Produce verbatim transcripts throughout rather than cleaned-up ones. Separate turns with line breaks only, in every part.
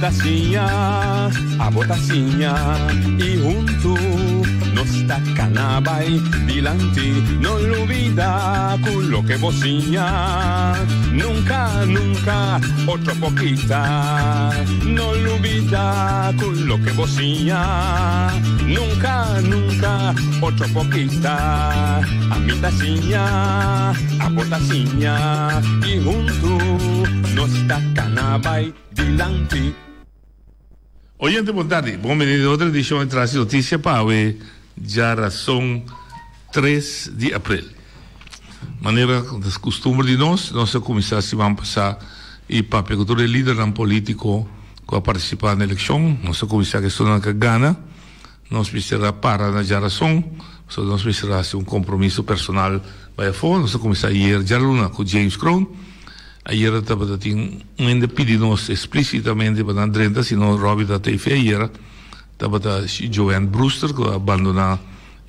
tacinha, a botacinha e junto nos tacanabay dilante, no olvida con lo que vocinha, nunca, nunca, otro poquita, no olvida con lo que vocinha, nunca, nunca, otro poquita, a mi tacinha, a botacinha e junto nos tacanabay dilante.
Oyente, boa tarde. Bom, menino, outra edição de Traz Notícia para hoje, já são três de abril. Maneira das costumes de nós, nossa comissão se vai passar e para perguntar o líder político que vai participar na eleição, nossa comissão que está na Gana, nós precisamos para na geração, nós precisamos um compromisso personal para fora, nossa comissão hier já luna com James Crown. Ayer estava tinha um pedido-nos explicitamente para não drenta, senão Robbie da T F ayer estava da Joanne Brewster que abandonar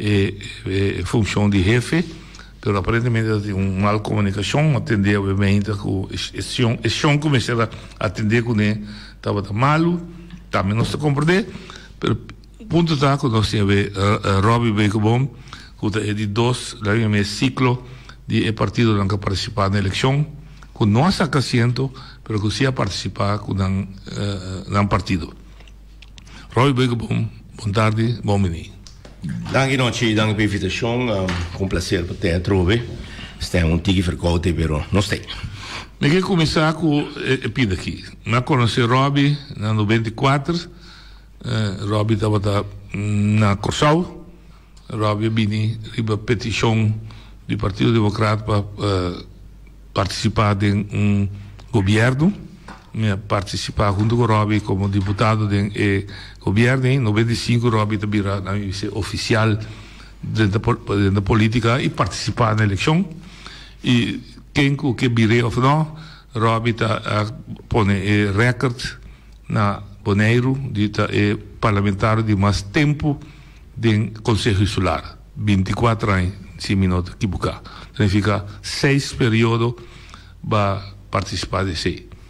a função de jefe, mas aparentemente tinha uma mal comunicação, atender obviamente com a chão começou a atender com ele, estava da malo, também não se compreende, mas o ponto está que nós tínhamos Robbie Becobom, que é de dois, lá é ciclo de partido que participar na eleição, que não há assento, mas que sia participar com um uh, partido. Roy Becobom, boa tarde, bom menino.
Danke noite, danke pela invitação, um, com prazer para te trovar. Está um tique vercote, pero não sei.
Eu quero começar com a pida aqui. Eu conheci Robbie em noventa e quatro, uh, Robbie estava na Corsal, Robbie vini riba petição do Partido Democrata para uh, participar de um governo, me participar junto com o Robbie como deputado do eh, governo. Em noventa e cinco, o Robbie também era oficial dentro da política e participar na eleição. E quem que virei ou não, Robbie está põe eh, recorde na Boneiro de eh, parlamentar de mais tempo do Conselho Insular, vinte e quatro anos, se me não equivocar. Significa seis períodos para participar desse.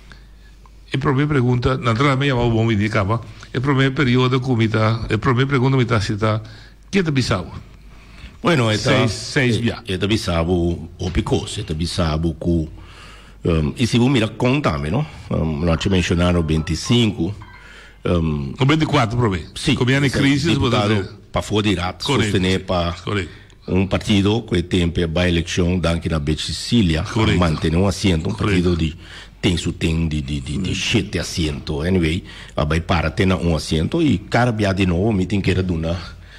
A primeira pergunta, naturalmente, eu vou me indicar, a primeira período que me está, a primeira pergunta me está citando, que é Bissau?
Bueno,
esta, seis, seis já.
É Bissau o Picos, é Bissau com, um, e se você mira conta-me, não? Um, nós mencionaram vinte e cinco. Um,
o vinte e quatro, prove.
Sim.
Como é na crise,
para fora de rato, sostener para um partido que tem para a eleição daqui na Beach Sicília, manter um assento, um partido de tem su tem de de de, de sete assento, anyway, vai para ter um assento e cara bia de novo me tem que era duna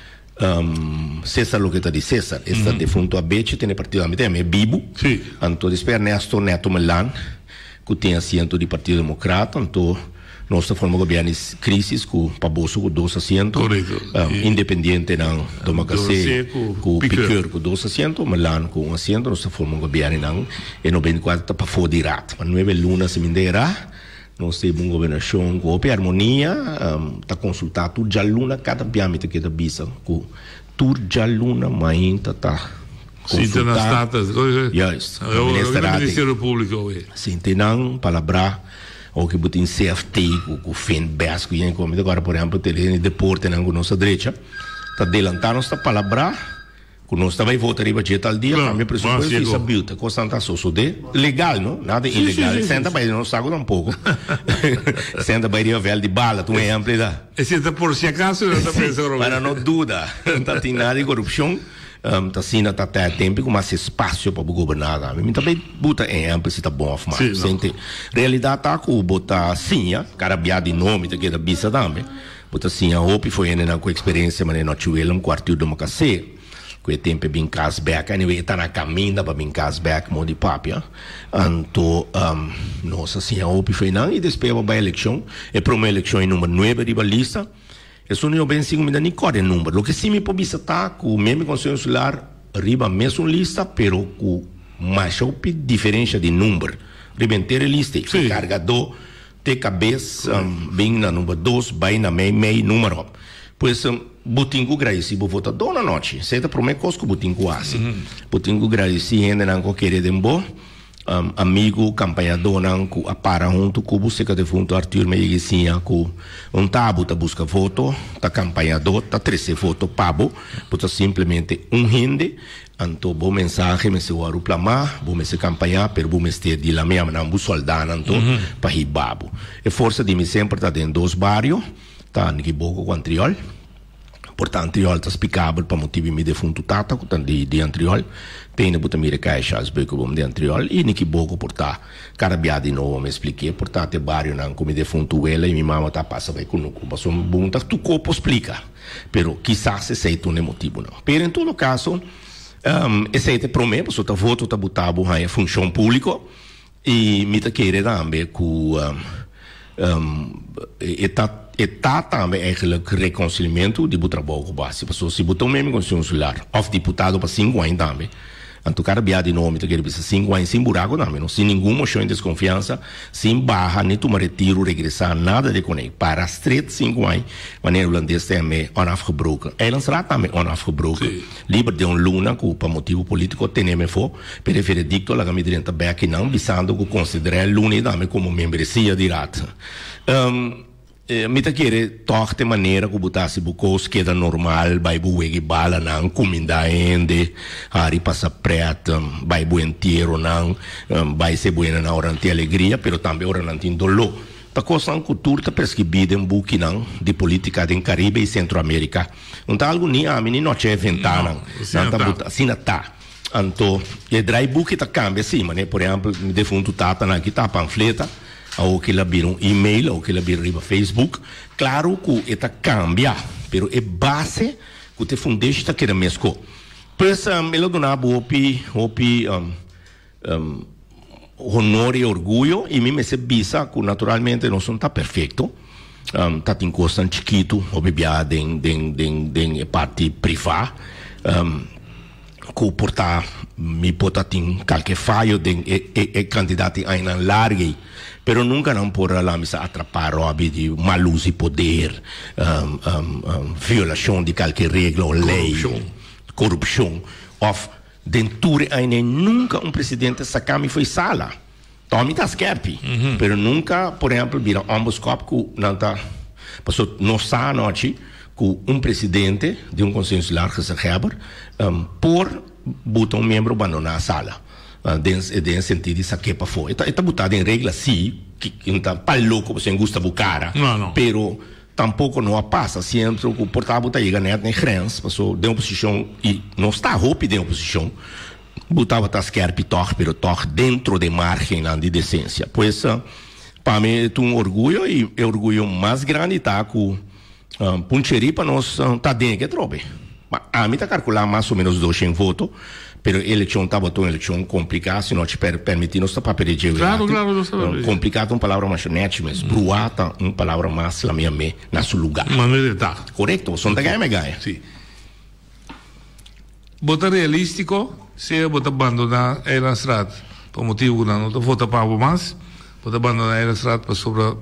um, César lo que está de César, esta de fundo a Beach tem partido a me tem é Bibo,
sim,
então desper Ernesto Neto Melan que tem assento de Partido Democrata, então nós formamos governo crise com Paboso com dois assentos, um, independente não do Macacé com Piqueur com dois assentos, Milan com um assento, nós formamos governo não e noventa e quatro para fora de rato, mas nove luna se mindeira, nós temos uma governação com a harmonia, está consultado tudo já luna cada piâmide que está bisa, com tudo já luna mas está
sim, tem nas datas,
yes,
o Ministério Público,
sim, tem não palavra ou que botem C F T, com o Finbas, que é como agora, por exemplo, tem deporte na nossa direita, está adelantando esta palavra, que nós também votaremos a dia tal dia, a minha pressuposto é sabia, que constante só de legal, não? Nada ilegal, senta para não sabe tampouco, senta para ir a velha de bala, tu é amplo da.
E se por se acaso, não está pensando,
para não dúvida, não tem nada de corrupção. Um, tá sim, tá até tempo com mais espaço para governar. A mim também bota em amplo se tá bom afirmar. Sente realidade tá com botar sim, cara biado de nome da que da bisa também. Bota sim, a hope foi ainda com experiência, mas não tinha um quarto de Macacé. Com o tempo bem casback, anyway, tá na caminho para bem casback, mão de papia. Então, um, nossa sim, a hope foi não e depois para a eleição, é para uma eleição em número nove de lista. Isso não é bem cinco mil nem corre número. O que sim me pode estar com o mesmo Conselho Insular arriba a mesma lista, pero com mais diferença de número. Arriba inteira lista, o carregador de cabeça um, bem na número dois, vai na meio, meio número. Pois, um, Butingo Gracie, vou votar dona noite. Você está para o meu cosco Butingo assim. Butingo Gracie ainda não quer de embo. um, amigo campanhador não que apara junto com você que defunto Arthur Meiguecinha com um tabu tá busca voto tá campanhador tá treze voto pabo puta simplesmente um rende anto bom mensagem me se o aruplamar bom me se campanhar per bom me ter de la minha não bu soldado anto mm -hmm. para ribabo e força de me sempre tá dentro dos barrios tá niki boco com Antriol portanto Antriol tá explicável para motivo me defunto tata com de de Antriol tem buta mire caixa as beco bom de Antriol e niki boco porta carabiado de novo me expliquei portanto barrio não como defunto ela e minha mama tá passa vai com no passou bom tá tu corpo explica pero quizás se sei tu ne motivo não pero em todo caso Um, esse é o problema, porque o voto está botado em função pública e me está querendo também que um, um, está também eigenlijk reconciliamento de trabalho com base, porque se botou mesmo com o celular, ou deputado para cinco anos também, então cara biado de nome, está querendo cinco anos sem buraco também, não, sem nenhuma moção de desconfiança, sem barra, nem tomar retiro, regressar, nada de conectar, para as três, cinco anos, maneira holandês também onafgebroken, Eilands Raad também onafgebroken, liever de um luna, que para motivo político teneme for, per il veredicto, la gamidrenta back não, bisando que considerar luna também como membresia de raad. Um, me tá querendo toch de maneira que botasse bucos que era normal, vai buegi bala não, comida ainda, hari passa preta, vai bu inteiro não, vai ser buena na hora de alegria, pero também hora não tem dolor. Ta coisa a cultura tá prescribida em buque não, de política em Caribe e Centro-América. Não tá algo nem a mim não tinha inventado não, não tá buta, assim não tá. Então, e drai buque tá cambia sim, mas por exemplo, me defunto tata na que tá panfleta ou que ela vira um e-mail, ou que ela vira riba Facebook, claro que ela cambia, pero é base que te fundeste está querendo mesmo. Pois, um, ela donava opi, opi, um, um, honor e orgulho, e me se bisa que naturalmente não são tá perfeito, um, tá tem coisa chiquito, ou bebia den, den, den, den parte privada, um, que portar, me pota tem qualquer falho, den, e, e, e candidato ainda largue, pero nunca não por lá me atrapar robe de mal uso de poder, um, um, um, violação de qualquer regra ou lei, corrupção, of denture ainda nunca um presidente sacame foi sala, tome tá skerpi, mm-hmm. pero nunca, por exemplo, vira amboscop que não tá, passou não sa noite que um presidente de um conselho insular que se Heber, um, por botar um membro abandonar a sala. Uh, den sentido de saque para fora. Está botado em regra sim, que não está para louco você gosta do cara.
Não, não.
Pero tampouco não passa sempre o portátil está aí ganhando em grãos, passou de oposição e não está roupa de oposição. Botava tá skerpi toch, pero toch dentro de margem de decência. Pois uh, para mim é um orgulho e é orgulho mais grande tá com uh, puncheri para nós uh, tá dentro que trobe. A mim tá calcular mais ou menos duzentos votos. Pero a eleição estava uma eleição complicada, se não te per permitir, não está para perder.
Claro, claro, não
está. Complicado é uma palavra mais net, mas bruata é uma palavra mais la minha me na seu lugar.
Maneira tá.
Correto, só não ganha me ganha.
Sim. Bota realístico, se bota abandonar a estrada, por motivo que não vota para o mais, bota abandonar a estrada para sobre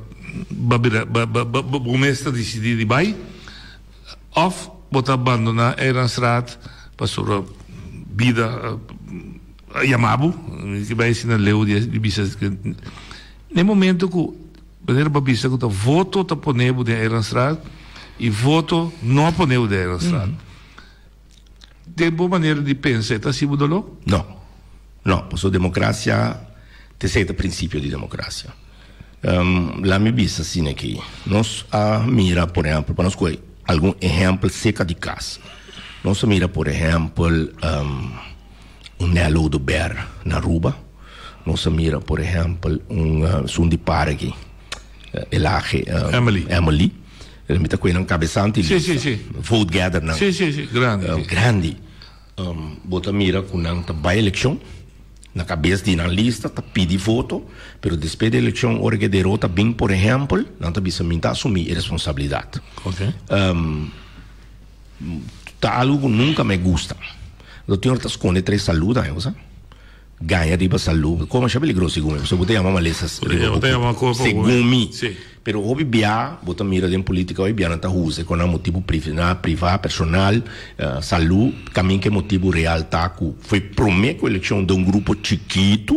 o mestre decidir de vai, ou bota abandonar a estrada para sobre vida uh, Yamabu, que vai ensinar leu de bisas que no momento que maneira para bisa que voto tá ponebo de Eranstrad e voto não ponebo de Eranstrad. Mm -hmm. De boa maneira de pensar, tá se mudou?
Não, não, porque democracia tem certo princípio de democracia. Um, lá me bisa assim aqui, nós a mira, por exemplo, para nós coi algum exemplo seca de casa. Nós mira, por exemplo, um, um Nelo do Ber na Aruba. Nós mira, por exemplo, um uh, Sundi Parque, uh, Elache, uh,
Emily.
Emily. Ele me está com um cabeçante.
Sim, sim, sim.
Vote gather, não?
Sim, sim, sim. Grande.
Uh, grande. Um, bota mira com um vai eleição. Na cabeça de na lista, tá pedi voto, pero depois da eleição, hora que derrota bem, por exemplo, não tá bisa minta assumir a responsabilidade.
Ok.
Um, tá algo que nunca me gusta. O senhor tá esconde três saúde, né, você? Ganha riba saúde. Como é peligroso, segundo eu. Você pode chamar uma lista. Segundo mim. Pero hoje bia, bota mira de política hoje bia não tá usa com um motivo privado, privado, personal, uh, saúde, caminho que motivo real tá com foi prometo a eleição de um grupo chiquito,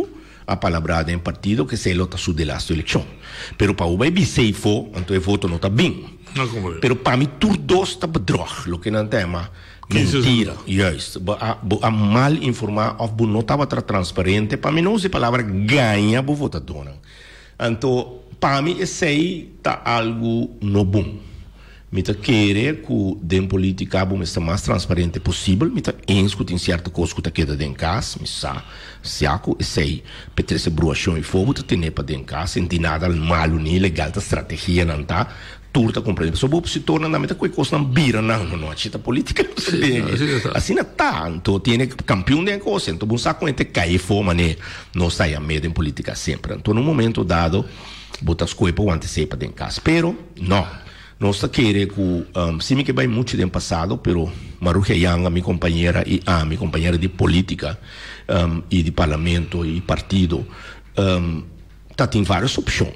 a palabrada em partido que se lota su de la eleição. Pero para o baby se for, então o voto não está bem. Pero para mim tudo dois está bedrog, lo que não tem mas mentira, juist. A, a mal informar of não estava transparente, para mim não usa a palavra ganha o votador. Então, para mim esse aí está algo no bom. Me tá querer que den política bom está mais transparente possível, me tá escutar certa coisa que tá queda dentro casa, me sa, se aco esse aí, petre se bruação e fogo tá tendo para dentro casa, não tem nada mal nem legal da estratégia não tá. Turta compreende. Só vou se torna na meta coisa não vira não, não a chita política. Assim não tá, então tem campeão de coisa, então bom saco entre cair fome né, não sai a medo em política sempre. Então no momento dado, botas coisa para antecipar dentro casa, pero não. Nós queremos que, um, sim que vai muito tempo passado, pero Maruja Yang, a minha companheira e a minha companheira de política um, e de parlamento e partido, um, tá tem várias opções.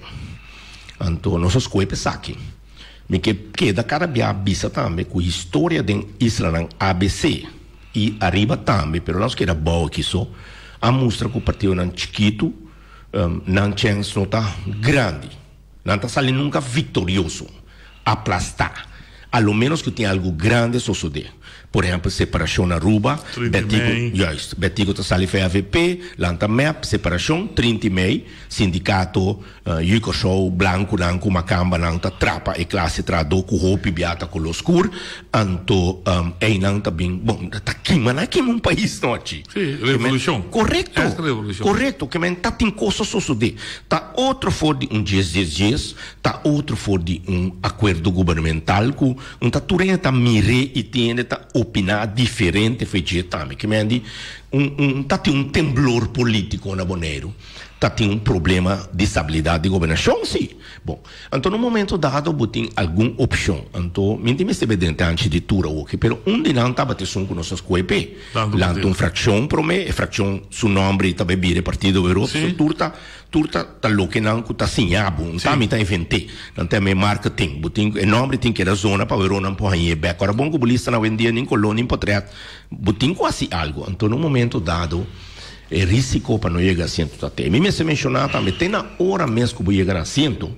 Então nós coisas aqui. Me que queda cada vez vista também com a história de Israel A B C e arriba também, pero nós queremos boa aqui só a mostra que o partido não chiquito, um, não chance não tá grande, não está saindo nunca vitorioso. Aplastar, a lo menos que tenha algo grande suceder. Por exemplo, separação na Aruba, Betigo está saindo A V P, Lanta M E P, separação, trinta e meio, sindicato, Yuko Show, Blanco, Lanco, Macamba, Lanta, Trapa, e classe trado, com roupa e biata, com oscuro, anto, e Lanta bem, bom, está aqui, mas não é aqui um país, não é?
Sim, revolução.
Correto, correto, que está tem coisa suceder. Está outro fora de um dez, dez dias, está outro fora de um acordo governamental, com um taturenha está mire e tem, está opinar diferente feito também que me andi um um tá tem um temblor político na Bonaire, tá tem um problema de estabilidade de governação sim. Bom, então no momento dado botem alguma opção, então me tem se dentro antes de tudo o que, pero um de não tava te com nossas coepe, lá um fração para mim, fração su nome tá bebire partido Europa, turta turta tá lo que não tá sinhabo, um tá me tá inventei, não tem me marketing, botem o nome tem que era zona para ver não pode ir back, agora bom que bolista não vendia nem colônia nem potreat, botem quase algo, então no momento dado é risco para não chegar a cento até. Me se mencionar também, tem na hora mesmo que vou chegar a cento,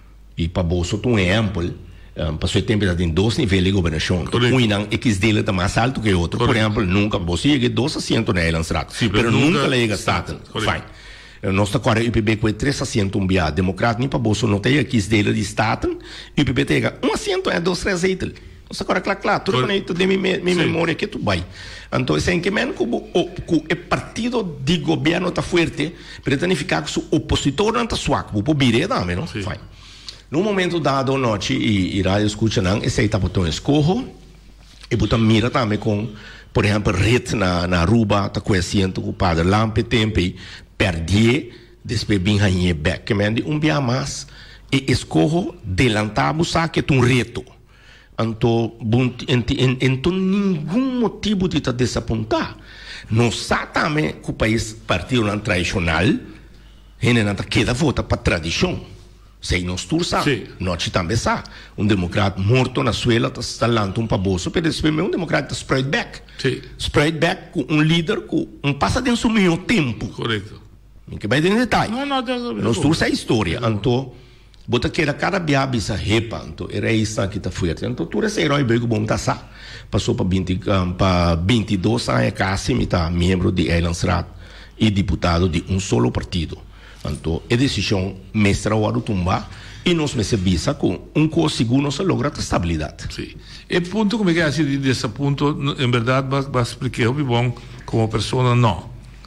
e para bolso um exemplo, um, para seu tempo tem dois níveis de governação, um não X dele está mais alto que o outro. Por exemplo, nunca você chega a dois assentos na Elanstrat, mas nunca le chega a Staten. Fine. Nós agora o U P B com três assentos um biá democrata, nem para bolso não tem X dele de Staten, e o U P B tem um assento é dois três eitel. Nós agora claro, claro, tudo bonito de minha memória que tu vai. Então, esse é que menos que o partido de governo está forte, para significar que o opositor não está suaco, o pobire também, não? Fine. No momento dado, noite, e irá escutar, não, esse aí está botando escorro, e botar mira também com, por exemplo, rede na, na Aruba, está conhecendo com o padre Lampe, tempo, perder, depois bem rainha back, que me um dia mais, e escorro, delantamos, sabe que é um reto. Então, então, nenhum motivo de te desapontar. Não sabe também que o país partido não tradicional, ele não queda volta para a tradição. Sei nós todos sabe, nós também sabe. Um democrata morto na Suela está instalando um paboso, mas depois um democrata spread back. Sim. Spread back com um líder que um passa dentro do meu tempo.
Correto.
Que vai em detalhe.
Não, não, não.
Nós todos é a história. Então, bota que era cada biabi essa repa, então era isso que está forte. Então, todo esse herói bem bom tá sa. Passou para vinte um, para vinte e dois anos, quase me tá membro de Elanstrat e deputado de um solo partido. Então, a decisão mestra o tumba e nós me serviça com um coisa seguro não se logra a estabilidade.
Sim. E ponto como é que é assim desse ponto, em verdade, vai explicar o bom como pessoa não.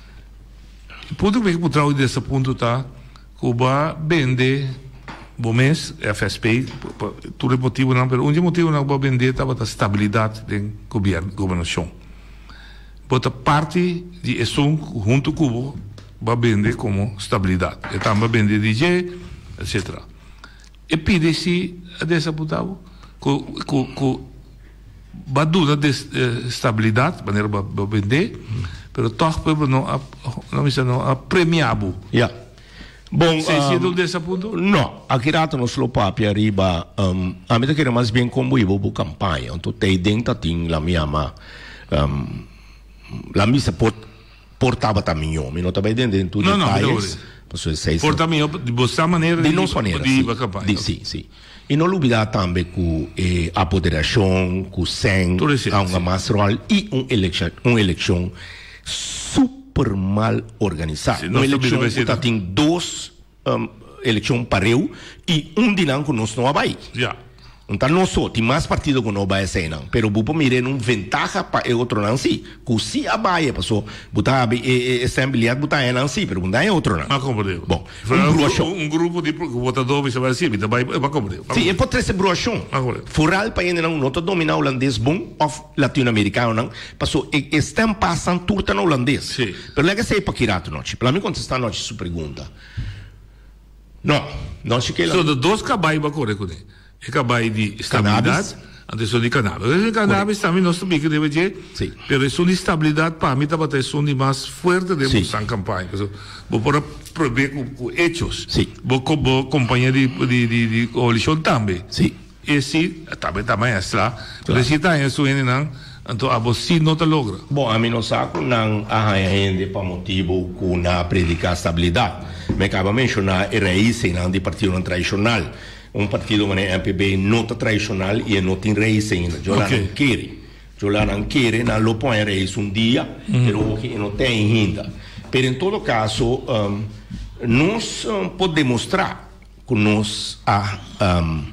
O ponto como é que por trás desse ponto tá, Cuba vende bom mês, F S P, tudo é motivo não, mas um motivo não vai vender estava a estabilidade da governação. Bota parte de isso junto com Cuba vai vender como estabilidade. E também vai vender D J, etcétera. E pede-se a dessa putava que vai durar de estabilidade, de maneira vai vender, mas toch não não é premiável.
Yeah. Bom,
sei se um, desse ponto?
Não, aqui rato no slopapi arriba, um, a mim que era mais bem como eu vou campanha, então tem dentro tem la minha ma, um, la missa pot portava também homem, não também dentro de tudo
não,
detalhes.
Não, porta minha de boa maneira
de nossa maneira,
de
sim, sim, sim. E não olvidar também que eh, a apoderação, que o sem há uma mais rol e uma eleição, uma eleição super mal organizada. Uma eleição que tem duas um, eleições pareu e um dinâmico que nós não vai.
Já.
Então não só tem mais partido que não vai ser não, pero bupo mire não ventaja para o outro não sim, que se a baia passou, botar a assembleia botar é não sim, pero não é outro não.
Mas compreendo.
Bom,
um, um grupo de votadores vai ser, então vai, vai compreendo.
Sim, é pode ser brochão. Foral para ainda não, não domina holandês bom of latino-americano não, passou estão passando turta no holandês.
Sim.
Pero lega sei para kirato noite. Para mim contestar noite sua pergunta. Não, não se que lá.
So de dois cabai vai correr com ele. É capaz de estabilidade, antes de cannabis. O cannabis também nós também que deve ter, mas é uma estabilidade para mim também é uma mais forte de uma campanha. Vou por provar com hechos. Vou acompanhar de de de coalição também. E se também também é lá, mas se está isso ainda não, então a você não te logra.
Bom, a mim não saco não a gente para motivo que na predicar estabilidade. Me acaba mencionar a raiz não de partido tradicional. Um partido como M P B não está tradicional e não tem raiz ainda. Eu lá não quero. Eu lá não quero, não lo põe raiz um dia, mas não tem ainda. Mas em todo caso, um, nós um, podemos demonstrar que nós a um,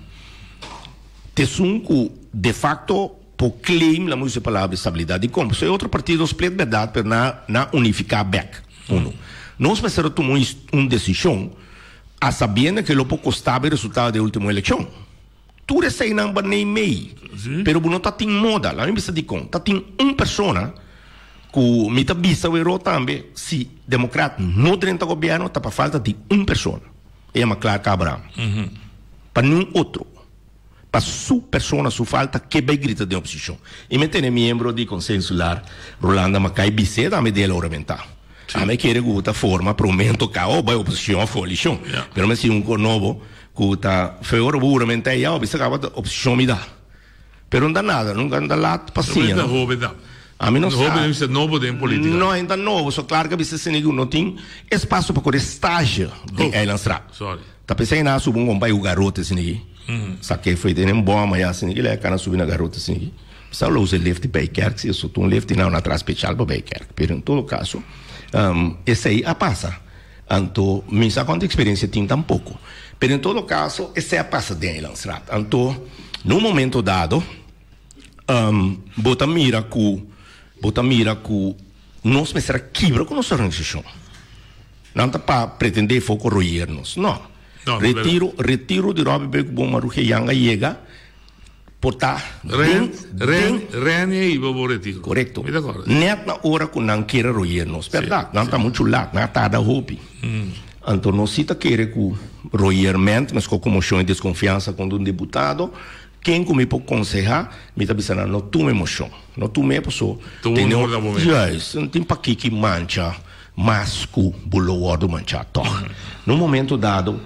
que de facto por claim la música palavra estabilidade e como. Se é outro partido split verdade para na, na unificar back. Uno. Nós precisamos tomar uma decisão a sabendo que lo pouco costava o resultado da última eleição. Tudo isso aí não vai nem meio. Pero não está tem moda. Lá não precisa de conta. Tem uma pessoa que me está vista o também. Se democrata não dentro do governo, está para falta de uma pessoa. É uma clara cabra. Para nenhum outro. Para sua pessoa, sua falta, que vai gritar de oposição. E me tem membro de consenso lá, Rolanda Macai Biceda, a me dela oramentar. A me quer que a forma prometo que a oposição a coalição. Pero me se um novo que está favoramente aí a oposição me dá. Pero não dá nada, não dá lá paciência. A mim não sabe.
Não é novo de política.
Não é novo, só claro que você se não tem espaço para correr estágio de lançar.
Sorry.
Tá pensando na subir um compai o garoto assim aqui. Saquei foi ter um bom amanhã assim que ele é cara subir na garota assim aqui. Só usa left baker, se eu sou um left não na trás especial para baker. Pero em todo caso Um, esse aí a passa. Então, me sabe quanta experiência tem tampouco. Mas em todo caso, esse é a passa de lançar. Então, no momento dado, um, bota mira que, bota mira que nós precisamos quebrar com nossa organização. Não está para pretender foco roer-nos. Não. não retiro, não retiro de Robbie Beck bom maruque yanga chega. Portar
Ren, Ren, Ren e vou retiro.
Correto. Net na hora que não quer roer-nos, verdade? Não está muito lá, não está da roupa. Então, não se está querendo que roer-mente, mas com comoção e desconfiança com um deputado, quem que me pode aconselhar, me está pensando, não tome emoção, não tome pessoa.
Tem
um yes, não tem para que que mancha, mas que o bolo do mancha toca. No momento dado,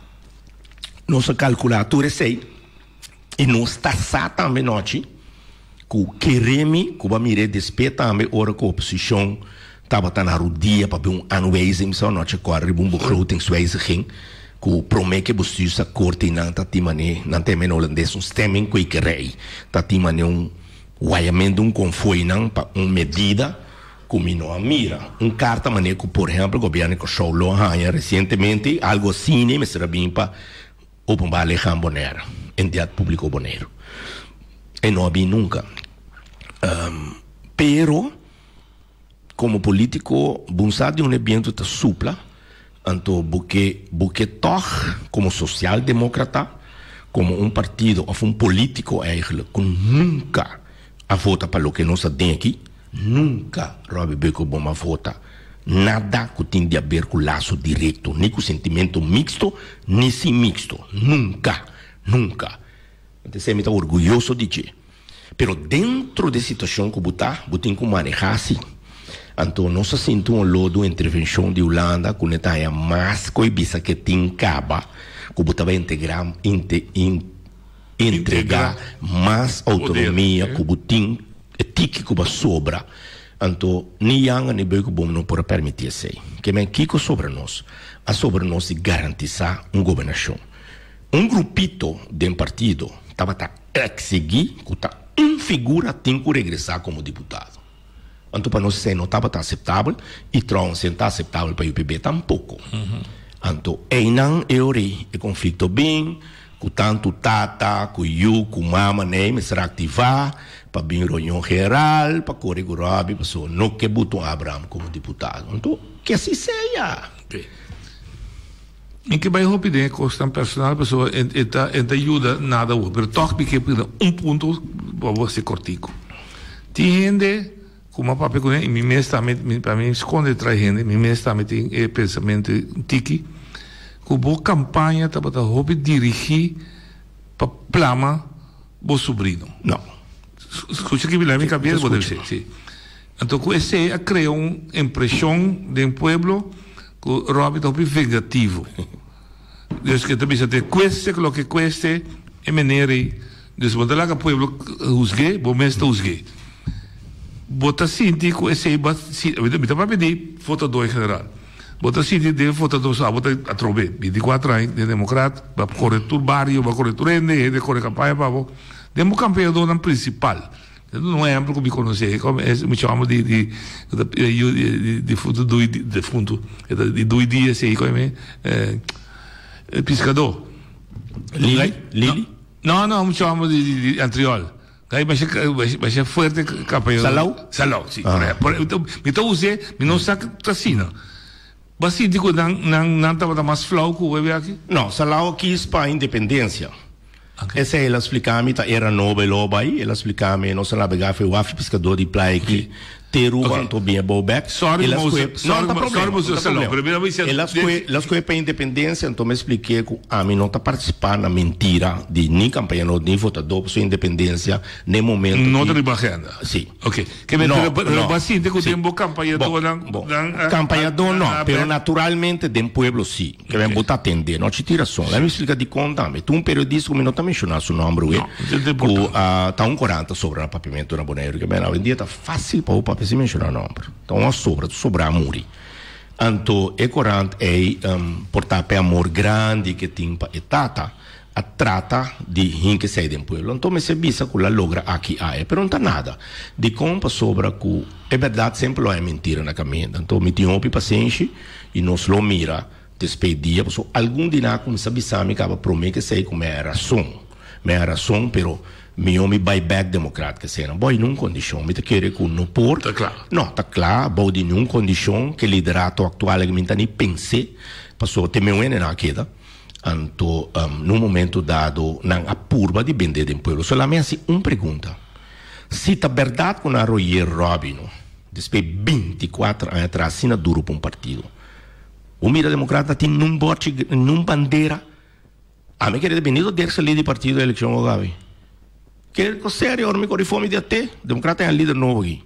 nossa calculadora sei. E não está só também noite que o quereme que vai mirar despeito também hora que a oposição estava na rodia para ver um ano vez em sua noite corre um bocado tem sua exigência que o promete que você usa corte não está timane não tem menos holandês um stemming que que rei está timane um guaiamento um conforto não para uma medida que me não mira um carta maneira que por exemplo o governo que show lo hanha recentemente algo assim me será bem para open ba Alejandro Bonera entidade pública Bonero e não havia nunca um, pero como político bunçado de um ambiente de supla então porque porque toch como social-democrata como um partido ou um político eigenlijk que nunca a vota para o que nós temos aqui nunca Robbie Beco bom a vota nada que tem a ver com o laço direto nem com o sentimento mixto nem sem mixto nunca nunca. Então, você me está orgulhoso de dizer. Pero dentro da situação que você está, você tem que manejar assim. Então, nós sentimos um lodo de intervenção de Holanda, que está aí mais coisa que tem caba, que você vai integrar, inte, in, entregar mais autonomia, que você tem tique que sobra. Então, nem yang nem bem que bom não pode permitir isso. Que men kiko sobre nós, a sobre nós de garantizar uma governação. Um grupito de um partido estava a exigir que uma figura tem que regressar como deputado. Então, para nós ser não estava aceitável e Trump não está aceitável para o U P B tampouco. Uhum. Então, aí não é o conflito bem, que tanto tata, que eu, que mama, nem será ativar para vir reunião geral, para correr o Robi, para só não que botou Abraham como deputado. Então, que assim seja.
Okay. Em que vai rapidez, custa personal, pessoa, enta ajuda nada, mas toque porque um ponto para você cortico. Tem gente, como a papai com ele, me mesmo para mim esconde traz gente, me mesmo também tem pensamento tiki, que boa campanha tá para hobby dirigir para plama o sobrinho.
Não.
Escuta que me leva em cabeça, pode ser, sim. Então, com esse cria uma impressão de um povo que o Robi está vengativo. Desde que também se tem cueste, que o que cueste é maneira. Desde que o povo usgue, o mesmo usgue. Bota sinti que esse é basta para pedir foto do general. Bota sinti de foto do só bota a trobe. vinte e quatro anos de democrata, para correr todo barrio, para correr todo rende, de correr campanha para o demo campanha do ano principal. Não é amplo que me conhece, como me chamamos de de de de fundo do de fundo de dois dias aí como é pescador.
Lili, Lili.
Não, não, me chamamos de antriol. Aí vai ser vai ser forte campanha.
Salau,
salau, sim. Por então, então usei, me não saca tracina. Mas se digo não não não estava mais flow que o bebê aqui.
Não, Salau quis para a independência. Okay. Essa ela explicava-me, era nova loba aí, ela explicava-me, não se lá pegar, foi o af pescador de praia aqui, ter o anto bem a bowback.
Sorry,
não
está
problema. Ela escolheu para a independência, então me expliquei que a mim não está participando na mentira de nem campanha, nem votador por sua independência, nem momento.
Não está ribarrendo.
Sim.
Ok. Que me não paciente que tem boa campanha do
campanha do não, pero naturalmente de um pueblo sim, que vem botar atender, não te tira som. Ela me explica de conta, tu um periodista que me não está mencionando seu nome, está um quarenta sobre o papimento na Bonaire, que bem, na dia está fácil para o papel se mencionar o nome. Então, uma sobra, tu sobra a muri. Então, é quarenta é um, portar para amor grande que tem para etata, a trata de quem que sai de um pueblo. Então, me se bisa que ela logra aqui, aí, pero não está nada. De como sobra que é verdade, sempre é mentira na caminho. Então, me tinha um paciente e nos lo mira, despedia, porque algum dia, como se bisa, me acaba prometer que sei como é a razão. Me a razão, pero mi homem buyback democrática cena boy num condição me te querer com no por
tá claro
não tá claro boy de num condição que liderato atual que me nem pensei passou tem meu ene na queda anto um, num momento dado na a curva de vender de pueblo solamente assim uma pergunta se tá verdade com a Royer Robino depois vinte e quatro anos atrás sina duro para um partido o mira democrata tem num bote num bandeira a me querer venido desse líder de partido da eleição o Gabi que é sério, eu me corri fome de até. Democrata é um líder novo aqui.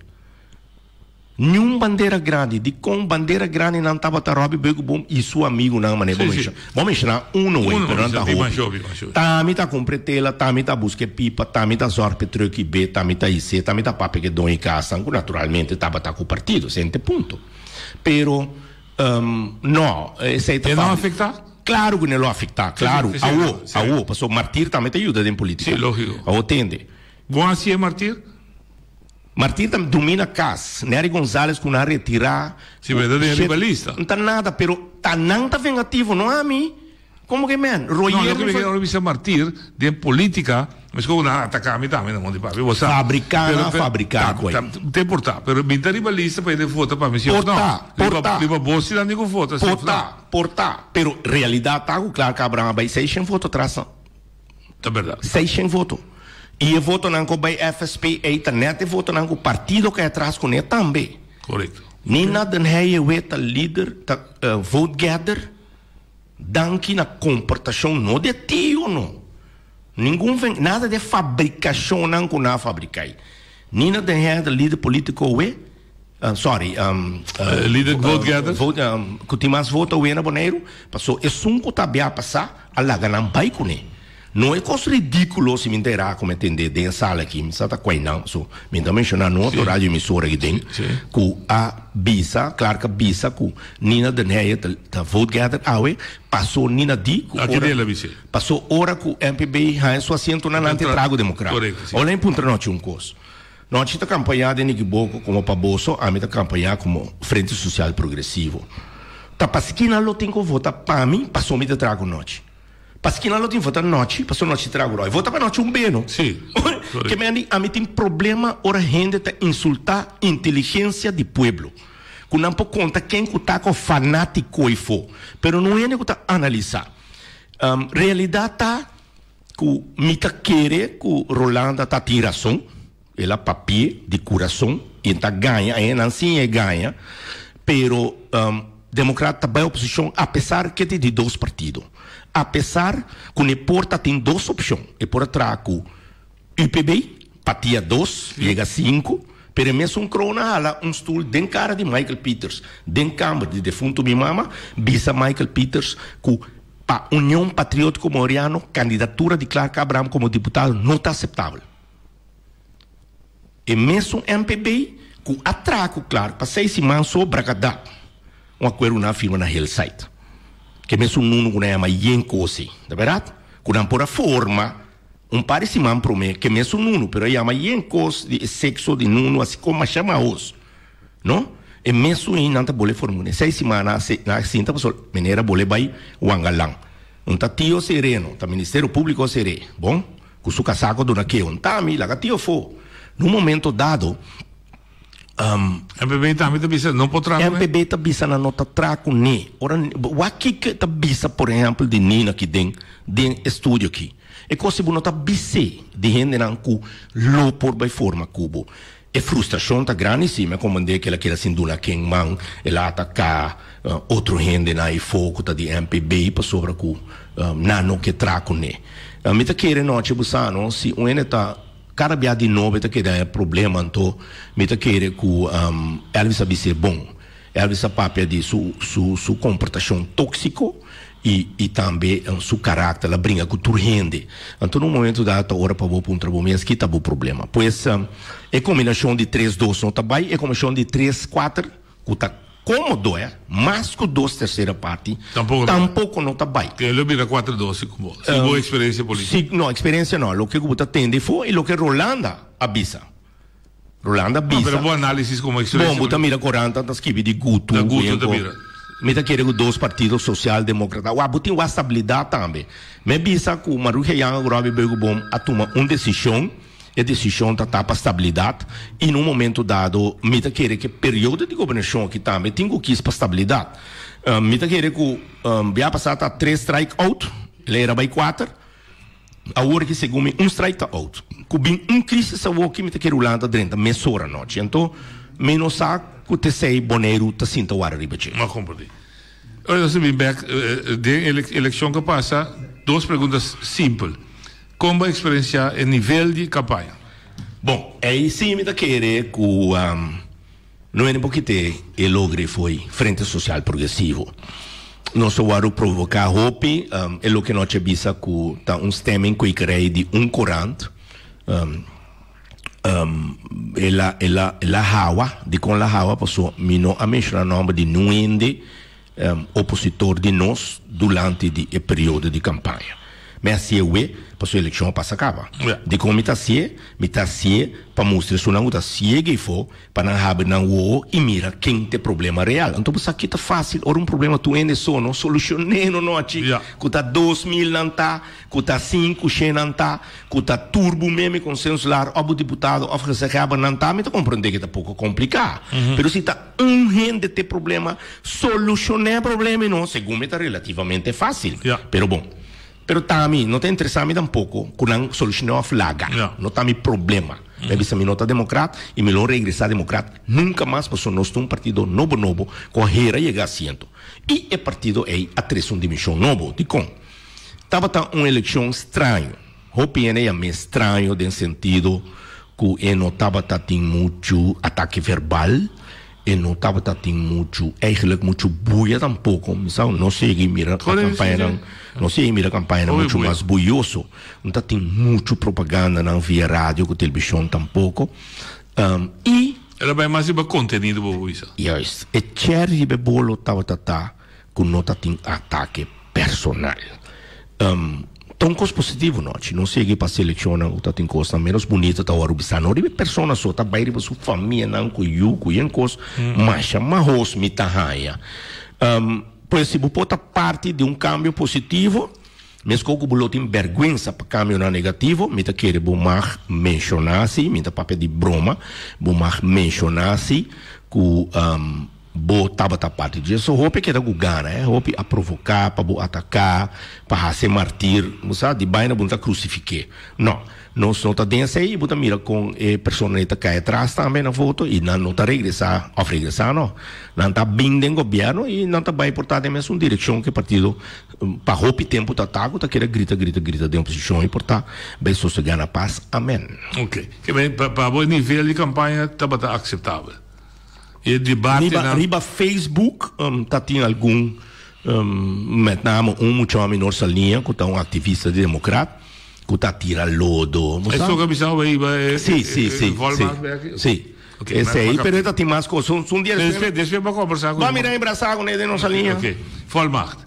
Nenhum bandeira grande, de com bandeira grande não estava a Robi Bego Bom e seu amigo não maneira. Vamos mencionar um não é, pero não está Robi. Tami está com pretela, tami está busca pipa, tami está zorpe truque B, tami está I C, tami está pape que dão em casa, naturalmente estava com o partido, sente ponto. Pero um, não, esse aí
não afetar?
Claro que não vai afetar, claro.
Sí, sí, sí,
a o, passou martir também te ajuda em política.
Sim, lógico.
A o tende.
Bom assim é martir?
Martir também domina casa. Nery Gonzalez com a retirar.
Sim, verdade é rivalista.
Não está nada, pero tá não tá vengativo, não é a mim. Como que man? Royer
não, não que me quero dizer martir de política, mas como não atacar a mim também, não monte papi.
Fabricar, não fabricar.
Tem portar, pero me tá rivalista para ele votar para mim.
Portar, portar.
Liba bolsa não digo voto.
Portar, portar. Pero realidade tá claro que Abraham vai seiscentos votos atrás.
Tá verdade.
seiscentos votos. E voto não com vai F S P, a internet voto não com partido que é atrás com ele também.
Correto.
Nina den hij weet a líder, ta uh, vote gather, dan que na comportação não de tio não. Ninguém vem nada de fabricação não com na fabricai. Nina den hij de líder político we, uh, sorry, um, uh,
uh, líder uh, vote gather,
vote um, que tem mais voto we na Bonaire, passou é um que tá bem a passar, a lá ganham pai com ele. Não é coisa ridículo se me interar como entender dentro da sala aqui, me está coinando, so, me está mencionando outra rádio emissora aqui dentro, que a Bisa, claro que a Bisa, que Nina Deneia, da Vote Gather, awe, passou Nina Di,
aqui dela, Bisa.
Passou hora que o M P B ha sua assento na nante trago democrático. Olha em ponto não tinha um curso. Nós está campanhando em Niquiboco como Paboso, a mim está campanhando como Frente Social Progressivo. Tá para esquina lo tem que votar para mim, passou me de trago noite. Para esquina lo tem que votar noite, passou noite trago roy. Vota para noite um beno.
Sim.
Que me a mim tem problema ora gente tá insultar inteligência do pueblo. Que não pode conta quem que tá com fanático e for, pero não é nem que tá analisar. Um, realidade tá que me tá querer que Rolanda tá tiração, ela papel de coração, e tá ganha, e não sim é ganha, pero um, democrata vai oposição, apesar que tem de dois partidos. Apesar que o Porta tem duas opções. E por atrás o U P B, patia dois, chega a cinco, pero mesmo um crona hala um stool den cara de Michael Peters, den câmara de defunto minha mama, bisa Michael Peters, que para a União Patriótico Moreano, candidatura de Clark Abraham como deputado não está aceitável. E mesmo M P B, que atraco, claro, para seis semanas sobre Bracadá, um acordo na firma na Hillside. Que mesmo nuno que não é mais yencosi, da verdade? Que não por a forma, um par de semana para mim, que mesmo nuno, pero é mais yencos de sexo de nuno, assim como chama os, não? E mesmo em nanta bole formule, seis semanas na cinta pessoa, maneira bole vai o angalang. Um tatio sereno, tá Ministério Público sereno, bom? Com o casaco do naque, um tami, lá que for. No momento dado, Um,
M P B também está bisa, não pode trazer.
M P B está bisa na nota traco ne. Ora, o aqui que está bisa, por exemplo, de Nina aqui dentro, de estúdio aqui. É como se não está bisa de gente não com lo por by forma cubo. É frustração tá grande sim, mas como que ela quer sinduna quem man, ela atacar uh, outro gente na e foco tá de M P B para sobre com um, nano que traco ne. Uh, me tá querendo noite busano se um ene tá cada dia de novo está querendo problema então me está querendo que um, Elvis sabe ser bom, Elvis a papel de su su su comportação tóxico e e também um, su caráter, ela brinca com turrende. Então no momento da hora para vou para um mês que tá o problema. Pois um, é combinação de três dois não tá bem, é combinação de três quatro que tá cômodo é, mas com dois terceira parte
tampouco,
tampouco não está bem.
Que ele vira quatro dois como se um, boa experiência política.
Si, não, experiência não, o que você tende foi e o que Rolanda avisa. Rolanda avisa.
Mas boa análise como experiência.
Bom, você mira quarenta das que de Guto,
da Guto da mira.
Me tá querendo dois partidos social-democrata. O abutim a estabilidade também. Me bisa que o Maruja Yang Grobe Bego Bom a tomar uma decisão, e a decisão tá para estabilidade e num momento dado me tá querendo que período de governação aqui também tem que quis para estabilidade. Um, me tá querendo que um, vai passar tá três strike out, ele era by quatro. A hora que segundo um strike out. Que bem um crise sa wo que me tá querendo lá dentro, mesora noite. Então, menos sa que te sei boneiro tá sinta o ar ribeche.
Mas compreendo. Olha, se bem back de eleição que passa, duas perguntas simples. Como a experiência em nível de campanha?
Bom, aí sim me dá querer que um, não é nem porque o logre foi Frente Social Progressivo. Nós só vamos provocar hope, um, é o que nós vimos que tá um sistema que criei de um quarenta. Um, um, ela, ela, ela hawa, de com la hawa, passou, me não a mencionar o nome de nuende um, opositor de nós durante o período de campanha. Mas se eu é, para sua eleição passa acaba. Yeah. De como está se, me está se, para mostrar se não está se que for, para não haver não o e mira quem tem problema real. Então você aqui está fácil, ora um problema tu ainda só não solucionei no noite. Yeah. Que está dois mil não está, que está cinco cem não está, que está turbo mesmo consenso lá, o deputado oferece acaba não está, me está compreender que está pouco complicado. Uhum. Pero se está um gente tem problema, solucionar problema não, segundo está relativamente fácil. Yeah. Pero bom. Pero também não tem interessado tampouco que não solucionou a flaga. Yeah. Não tem problema. Mm-hmm. Deve ser me nota democrata e me lo regressar democrata. Nunca mais passou nós um partido novo novo correr a chegar a assento. E o partido é a três uma dimensão novo. De com. Estava uma eleição estranha. O P N é meio estranho no sentido que ele não estava tendo muito ataque verbal e não estava tendo muito, eigenlijk muito buia tampouco, sabe? Não sei que mira a campanha, não sei que mira a campanha muito mais buioso, não está tendo muito propaganda não via rádio, com televisão tampouco, um, e
era bem mais para conteúdo bobo isso.
Yes, e Cherry Bebolo estava tata com nota tem ataque personal. Um, Então, coisa positivo, não. Não sei que para selecionar o tatin coisa menos bonita tá o arubisar. Não é pessoa só tá baile para sua família não com you com yen coisa, mas mas me tá raia. Um, pois se você parte de um cambio positivo, mesmo que o bolo tem vergonha para cambio na negativo, me tá querer bomar mencionar se, me tá papel de broma, bomar mencionar se que um, bo tava ta parte disso, roupa que era gana, é roupa a provocar, para bo atacar, para ser martir, sabe, de baina bunta crucificar. Não, não só tá dentro aí, bunta mira com a pessoa que cai atrás também na foto e não não tá regressar, ou regressar não, não tá bem dentro do governo e não tá bem portado mesmo uma direção que partido para roupa tempo tá tago, tá querer grita, grita, grita de oposição e portar bem sossegar na paz, amém.
Ok, que bem para o nível de campanha tava tá aceitável. E debate
riba,
na...
riba Facebook um, tá tem algum um, met name um muito homem nossa linha que tá um ativista democrata que tá tira lodo
é só que bisão aí vai
sim sim sim sim esse aí pero tá tem mais coisas um dia
desde desde para conversar com
vamos ir abraçar com ele nossa linha
ok Volmacht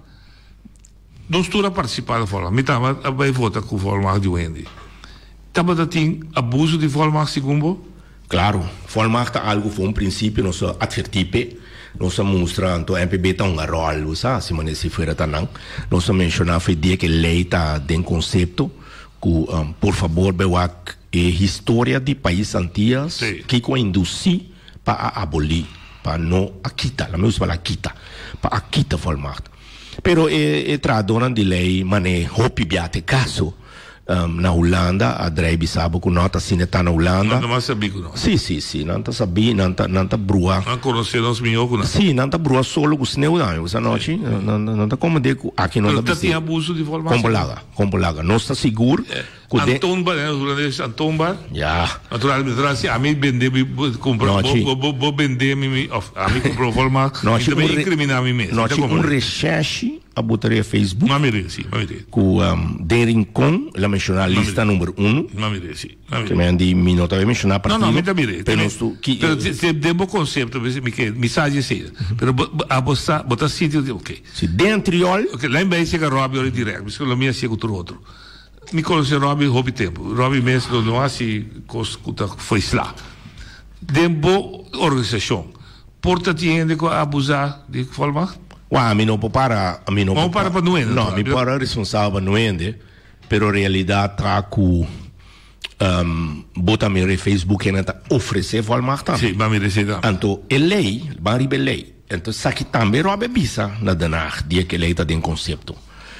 não estou a participar da Volmacht me tava a vai votar com Volmacht de Wendy tava tá tem abuso de Volmacht segundo.
Claro, Volmacht algo foi um princípio não só advertipe, não só mostra então M P B tá um rol, sabe, se mané se fora tá não, não só mencionar foi dia que lei tá den conceito que um, por favor bewak é história de país antigas que com induzir para abolir, para não aquita, la mesma para aquita, para aquita Volmacht. Pero é é tradona de lei mané hopi biate caso. Um, na Holanda, a Drei sabe que não está assim, está na Holanda.
Não mais sabia que não.
Sim, sim, sim, não está sabia, não está não está brua.
Não conhecer os minhocos, não.
Sim, não está brua solo com o senhor, não, essa noite, não não está como de aqui não está.
Não tem abuso de formação.
Compolaga, compolaga, não está seguro.
Antomba, né, o holandês Antomba.
Já.
Naturalmente, a mim vender, comprar, vou vou vender, a mim comprou formação. Não, também incriminar a mim mesmo.
Não, tinha um recherche a botaria Facebook.
Mamire, sim, mamire.
Com de Rincon, ela mencionou a lista número um.
Mamire, sim.
Que me andi minuto a mencionar
para não, não, me mamire. Pero se demo conceito, me que mensagem sim. Pero a botar botar sítio, ok.
Se dentro
ok, lá em bem chega Rob ali direto, porque lá minha chega outro outro. Me conhece Rob houve tempo. Rob mesmo não assim coisa foi lá. Dembo organização. Porta tinha que abusar de forma.
Uau, a mim não para, a mim não
para para não ende.
Não, me para responsável não ende, pero realidade tá com um, bota me Facebook e nada oferecer Volmacht também.
Sim, vai me receber.
Então, é lei, vai ribe lei. Então, sabe também roube bisa na danar dia que lei tá tem conceito.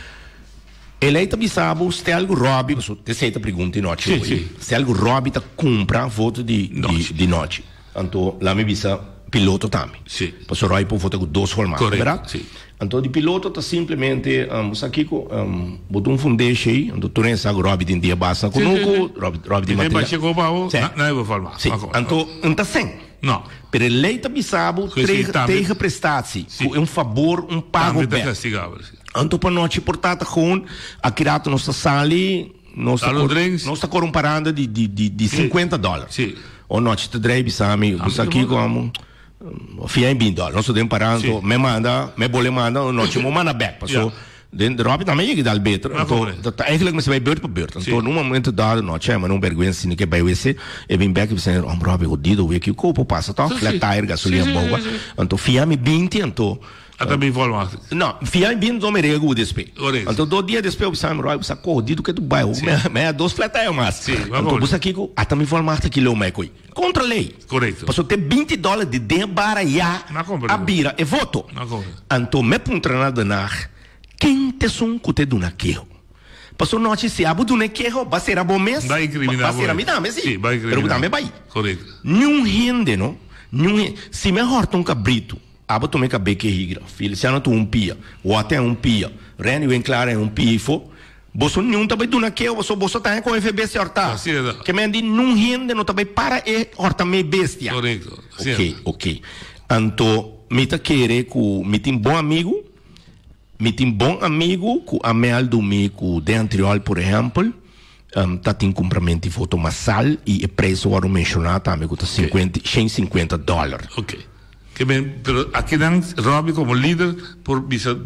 E lei tá bisabo, se tem algo roube, você te aceita pergunta de noite.
Sim, sim.
Se algo roube tá compra voto de de, de noite. Então, lá me bisa piloto também.
Sim.
Passou aí por votar com dois formatos,
verdade? Sim.
Então, de piloto está simplesmente, um, aqui com, um, botou um fundeixe aí, então, tu nem sabe, Rob de dia basta com o Rob de material.
Chegou para o, não é o formato.
Sim, então, não está sem.
Não.
Pero lei está bisabo, tem represtasse, é um favor, um pago bem. Então, para nós, portanto, com, aqui rato, nossa sala, nós está comparando de, de, de, de cinquenta dólares.
Sim.
Ou nós, te drei bisami, você aqui como... Fia em bin dólar, nós estamos parando, me manda, me bole manda, nós temos manda back, passou, dentro da roupa também é que dá o beto, então, eigenlijk me se vai beurt para beurt, então, num momento dado, nós temos, mas não vergonha, assim, que vai esse, e vem back, você, um robe, o dido, o que o corpo passa, tá, flat tire, gasolina boa, então, fia me vinte, então,
até bem Volmacht.
Não, fia em bin do me rego despe. Então, do dia despe, eu sabe, Roy, você corrido que tu vai, me é dois flat tire mais. Então, você aqui, até me Volmacht que leu mais coi. Contra a lei.
Correto.
Passou ter vinte dólares de debaraiar a bira e voto. Então, me puntra nada na quem te son que te duna quejo. Passou noite se abu duna quejo, vai ser a bom mês.
Vai incriminar.
Vai ser a mim também, sim.
Vai incriminar.
Pero também vai.
Correto.
Nenhum rende, não? Nenhum se me horta um cabrito, abu tu me cabe que higra. Filho, se não tu um pia, ou até um pia. Reni vem claro é um pifo. Você não também duna quejo, você você tá com F B C horta. Que me andi não rende, não também para e horta me bestia.
Correto.
Ok, ok. Então, me tá querer com me tem bom amigo, me tem bom amigo com a mel do me com de anterior, por exemplo, um, tá tem comprimento de foto massal e o preço era mencionado também com cinquenta, cento e cinquenta dólares.
Ok. Que bem, pero aqui não Robbie como líder por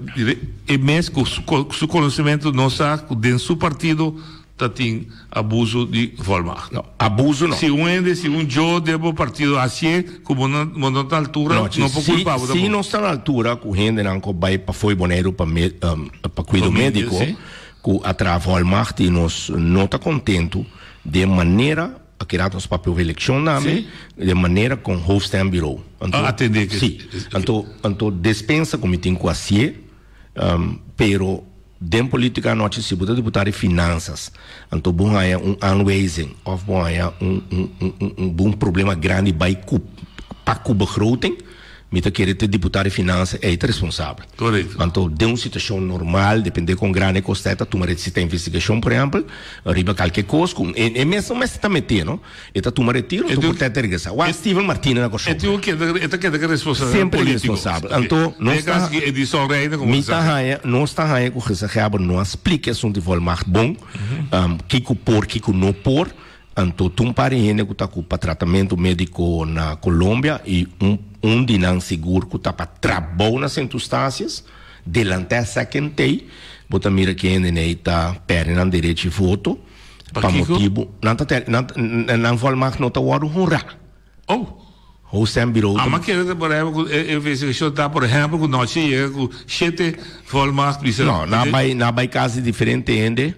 e mesmo com seu conhecimento não sabe dentro do seu partido tá tem abuso de Volmar.
Não, abuso não.
Se um ende, se um eu devo partido assim, como não não está à altura, não, não pode culpar.
Se, se não está na altura, o gente não vai para foi boneiro para um, para cuidar médico, com a Volmar e nós não está contento de maneira a criar os papéis de eleição nome, de maneira com Hofstein Bureau.
Então, atender que
sim. Então, então dispensa como tem com a C I E, um, pero dentro política nós se puder deputar de finanças, então bom é um unwasing, ou bom é um um um um bom problema grande vai com para com begroting, me tá querer ter deputado de finanças é responsável.
Correto.
Então de uma situação normal, depende com grande costeta, tu merece ter investigação, por exemplo, arriba qualquer coisa, com é é mesmo mas está metendo, não? Eta tu merece tiro, tu pode ter que o Steven Martinez na coisa.
É tu que é que é responsável.
Sempre responsável. Então não está
edição reina como
você sabe. Não está aí com essa reaba não explica isso de Volmar bom, um, que que por, que que não por. Então, tu pare que está com tratamento médico na Colômbia e um, um de não seguro que está para trabalhar nas circunstâncias, delante da secretei, bota mira que ainda está perdendo direito de voto, para motivo, não está não Volmar não está o honrar.
Oh!
Ou sempre virou.
Ah, mas que por exemplo, eu vejo que está, por exemplo, com nós chega com sete Volmar,
não, não vai, não vai caso diferente ainda.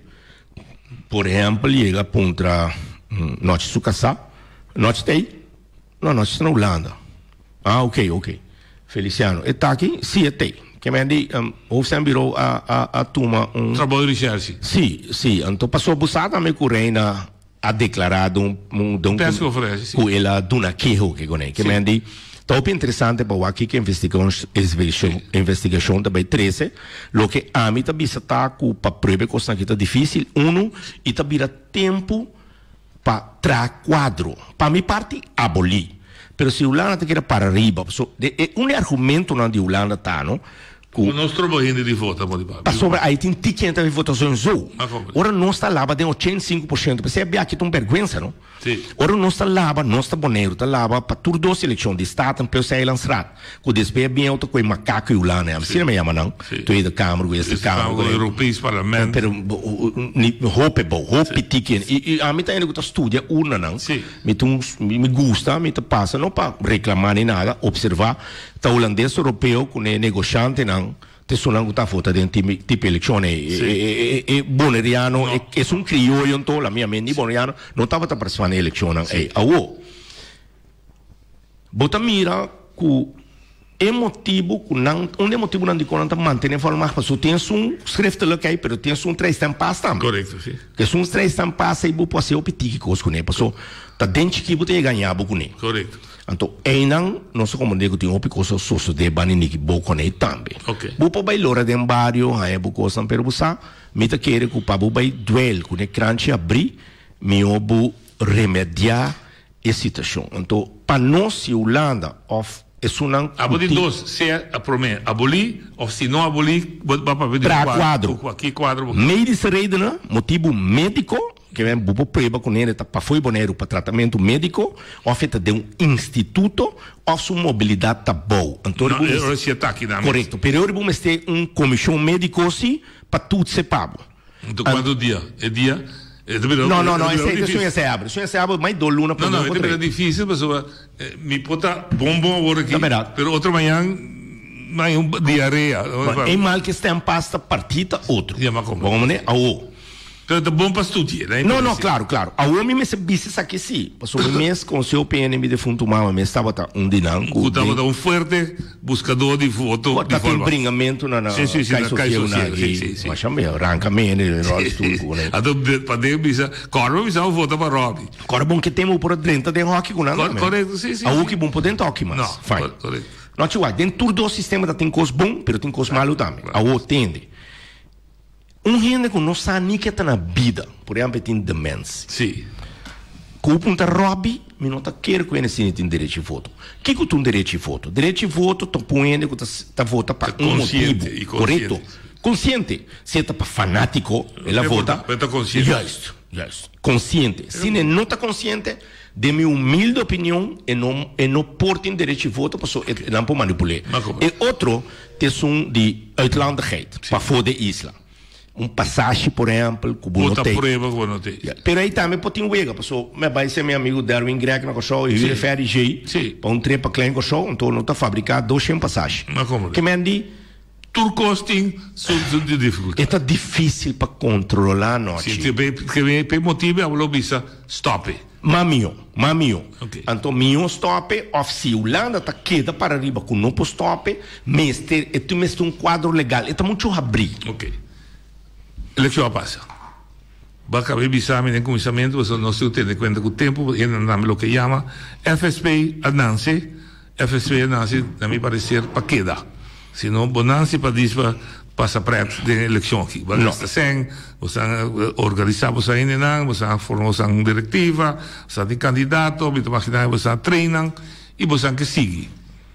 Por exemplo, chega contra nós su casa, nós tem, não, nós estamos na Holanda. Ah, ok, ok. Feliciano, está aqui? Sim, tem. Que me diz, o sempre virou a a a turma um
trabalho de recherche.
Sim, sim. Então passou a buscar me correndo a declarado um um um
pesco oferece.
Com ela dona que que com que me diz top interessante para aqui que investigação investigação investigação também treze lo que a mim também está com para prove coisa que está difícil um e também tempo para tra quadro para mi parte abolir pero se Holanda te quer para arriba so, de, de, um argumento não de Holanda tá não
o nostro bohinde di voto
pa sobre aí tem quinhentas votações ou ora não está lá de oitenta e cinco por cento você é aqui tão vergonha não
sim
ora não está lá não está boneiro está lá para tudo dois eleições de estado então sai lançado com despeja bem alto com macaco e Holanda assim me chama não tu é da câmara com esse câmara
com o europeu parlamento
pero hope bom hope ticket e a mim tá indo que estudia urna não me tu me gusta me tá passa não para reclamar nem nada observar tá holandês europeu com negociante não te suonano ta foto di tipo tipo elezione e e boneriano e è un criollo to la mia mente boneriano non stava per fare elezione e a o bota mira cu é motivo cu não um é motivo não de quando manter forma para so tem um schriftelijk aí pero tem um três estampas também
correto sim
que são três estampas aí bu pode ser o petit coisa com né passou tá dentro que bote ganhar bu com né
correto.
Então, ainda não se como digo tem uma coisa só de banini que bom com ele também.
Ok.
Bupa vai lora de um bairro, aí bu coisa pero busa, me tá querer que pabu vai duel com o crunch abrir, me obu remediar a situação. Então, para nós se Holanda of é uma
abolir dois, se a promessa abolir ou se não abolir, vai para ver
quadro.
Aqui quadro.
Meio de rede, né? Motivo médico que vem bubo preba com ele para foi boneiro para tratamento médico ou feita de um instituto ou sua mobilidade tá boa
então não é esse ataque não
correto pero eu vou ter um comissão médico assim para tudo se pago
então quando o dia é dia
não não não esse isso é se abre isso é se abre mais do luna
não não é difícil pessoa me pota bombom agora aqui pero outro manhã mais um diarreia
é mal que está em pasta partida outro vamos né ao
Então é bom para estudar, né?
Não, não, claro, claro. A homem me se disse isso aqui sim. Passou um mês com o seu P N M de fundo mama, me estava um dinâmico.
Estava um forte buscador de voto.
Está tem bringamento na
caixa social.
Mas chamei, arranca-me, né?
Para Deus, bisa, corre, bisa, o voto para Robbie.
Corre bom que temos por dentro de rock com nada.
Correto, sim, sim.
A o que bom por dentro rock, mas.
Não,
fine.
correto.
Não, tio, dentro do sistema tem coisa bom, mas tem coisa malo também. A o tende. Um gente que não sabe nem que está na vida, por exemplo, tem demência.
Sim.
Cupunta Robby, mi não tá quer conhecer se tem direito de voto. Que que tu direito de voto? Direito de voto tá põendo que tá vota para um motivo, correto? Consciente. Se tá para fanático, ela vota.
Tá consciente.
Justo, justo. Consciente. Se não tá consciente, de minha humilde opinião, e não e não portem direito de voto, porque não pode manipular. E outro, tem um de uitlandigheid, para fora da isla. Um passagem, por exemplo, que
o não tem. Não tem.
Pero aí também pode ter um wega, porque me vai ser meu amigo Darwin Greg na coxó, e ele faz G, para um trem para klein coxó, então não está fabricado duzentas passagens. Que me diz,
turcosting de dificuldade.
É difícil para controlar nós.
Sim, que por motivo a lobista stop.
Mamio, mamio. Então, mio stop, of se a Holanda está queda para arriba com não stop, mas é tu mesmo um quadro legal, é muito abrir.
Ok. Eleição passa. Vai caber exame de começamento, você não se tem conta com o tempo, e não o que chama F S P Anansi, F S P Anansi, na minha parecer, para queda. Se não, Bonansi para dizer passa preto de eleição aqui. Vai estar sem, você organizar, você ainda não, você formar uma diretiva, você tem candidato, você imaginar, você treina, e você que sigue.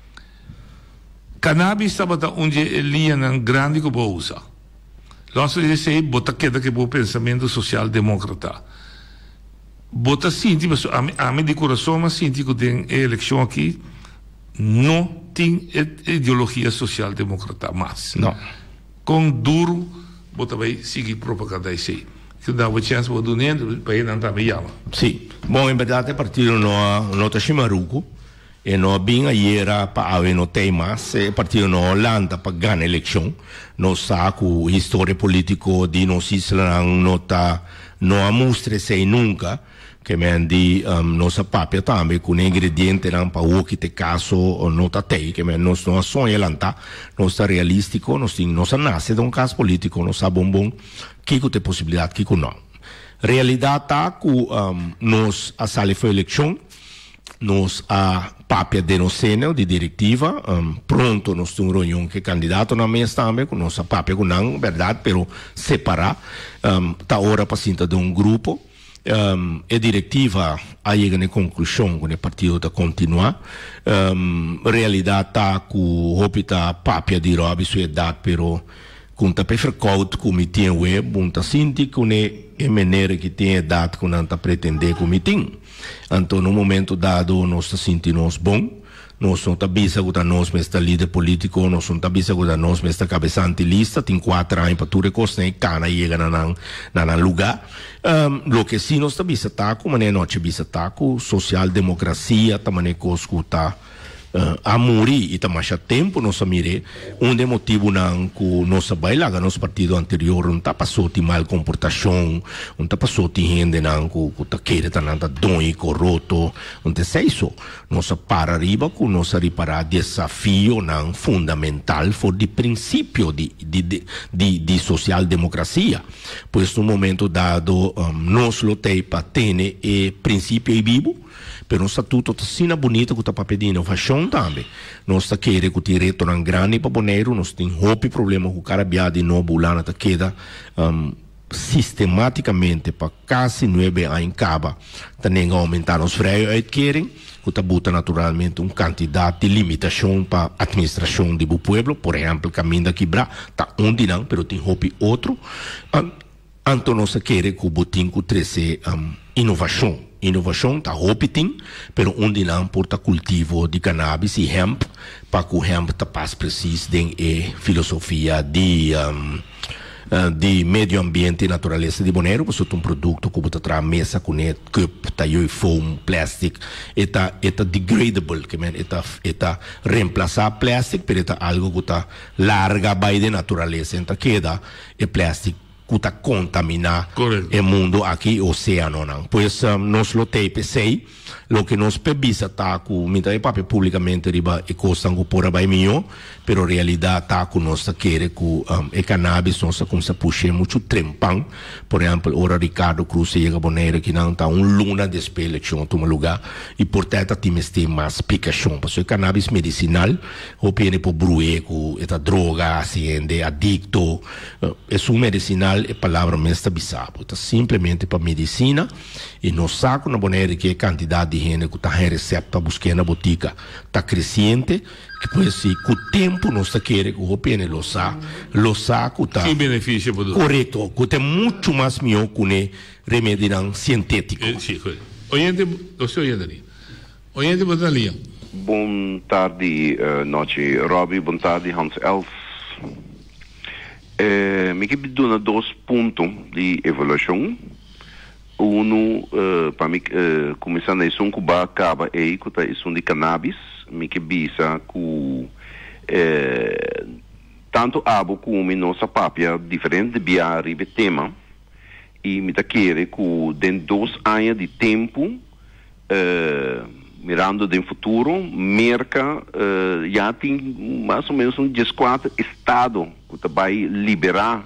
Cannabis está onde ele é um grande que você usa. Nós dizemos, bota queda que é o pensamento social-democrata. Bota sinti, mas a mim de coração, mas sinti que tem eleição aqui, não tem ideologia social-democrata mais.
Não.
Com duro, bota vai seguir propaganda aí. Que dá uma chance para o dono, para ele não também chama.
Sim. Bom, em verdade, a partir do nosso chimaruco, e não bem aí era para haver no tema, se partido na Holanda para ganhar a eleição, não sabe a história política de nossa isla não está, não mostra se nunca, que me andi um, nossa papia também com ingrediente não para o que te caso não está tem, que me nós não sonha lanta, não está realístico, nós tem nossa nasce de um caso político, não sabe bom bom, que que tem possibilidade, que que não. Realidade tá que um, nós a sala foi eleição, nós a papia de nocena de diretiva, um, pronto nós temos um reunião que candidato na mesa também, com nossa papia com não, verdade, pero separar, um, tá hora para sinta de um grupo, um, a diretiva a chega na conclusão que o partido está continuar, um, realidade tá com a papia de robi sua idade, pero com tá perfeito comitê web, um tá sinti que é maneira que tem idade que não tá pretender comitê. Então, no momento dado, nós estamos sentindo bom, nós não estamos vendo que nós somos líder político, nós não estamos vendo que nós somos cabeçante lista, tem quatro anos para tudo costa, e cana chega na lugar. Um, o que sim nós estamos vendo está com, mas nós estamos vendo está com social-democracia, também com está Uh, a morir e também há tempo nós mire um de motivo não que nossa bailaga nosso partido anterior não está passou de mal comportação não está passou de gente não que que tá querer tá não tá doi corroto não tem isso nossa para arriba com nossa reparar desafio não fundamental for de princípio de de de, de, de social democracia pois no momento dado um, nós lutei para ter e princípio e vivo pero um estatuto está sendo bonito que está para pedir inovação também. Nós está querendo que o direito não grande para boneiro, nós tem roupa problema com o cara biado de novo lá na queda um, sistematicamente para quase nove anos em caba, também aumentar os freios aí querem, que está botando naturalmente um candidato de limitação para a administração do povo, por exemplo, caminho da quebra, está onde não, pero tem roupa outro. Um, então nós queremos que o botinho trazer um, inovação. Inovação está ropiting, pero onde não porta cultivo de cannabis e hemp, para que o hemp está mais preciso de a filosofia de um, uh, de meio ambiente e natureza de boneiro, porque é um produto que está traz mesa com ele, cup, tá aí foam, plástico, está está degradable, que men, está está reemplazar plástico, pero está algo que está larga by de natureza, então queda é plástico que está contaminar o mundo aqui, o oceano, não. Pois um, nós lo T P C, o que nós pebisa tá com muita papel publicamente riba e costa que por aí meu, pero realidade tá com nossa querer que um, e cannabis nossa como se puxa muito trempão, por exemplo, ora Ricardo Cruz chega boneira que não tá um luna de espelhação toma lugar e portanto time tem mais picação, porque o cannabis medicinal ou pene por brueco, esta droga assim, de adicto, uh, é um medicinal é palavra mesmo bizarro, tá simplesmente para medicina e no saco na boneira que a quantidade de gente que tá em receita buscando na botica tá crescente, que pode ser com o tempo nós tá querendo que o pene lo sa, lo saco tá
que benefício por
correto, que tem muito mais melhor que o remédio científico.
Eh, sì, oyente, lo sto oyendo lì. Oyente, buon tardi.
Buon tardi, uh, noite, Robbie, buon tardi, Hans Els. Eh, mi heb doen dois pontos de evolução. Uno, uh, para mim, uh, começando a isso, um cuba acaba aí, que tá isso de cannabis, me que bisa que eh, tanto abo como nossa papia diferente de biar e tema e me tá querer que dentro dois anos de tempo uh, mirando no futuro, merca uh, já tem mais ou menos um quatro estado que vai liberar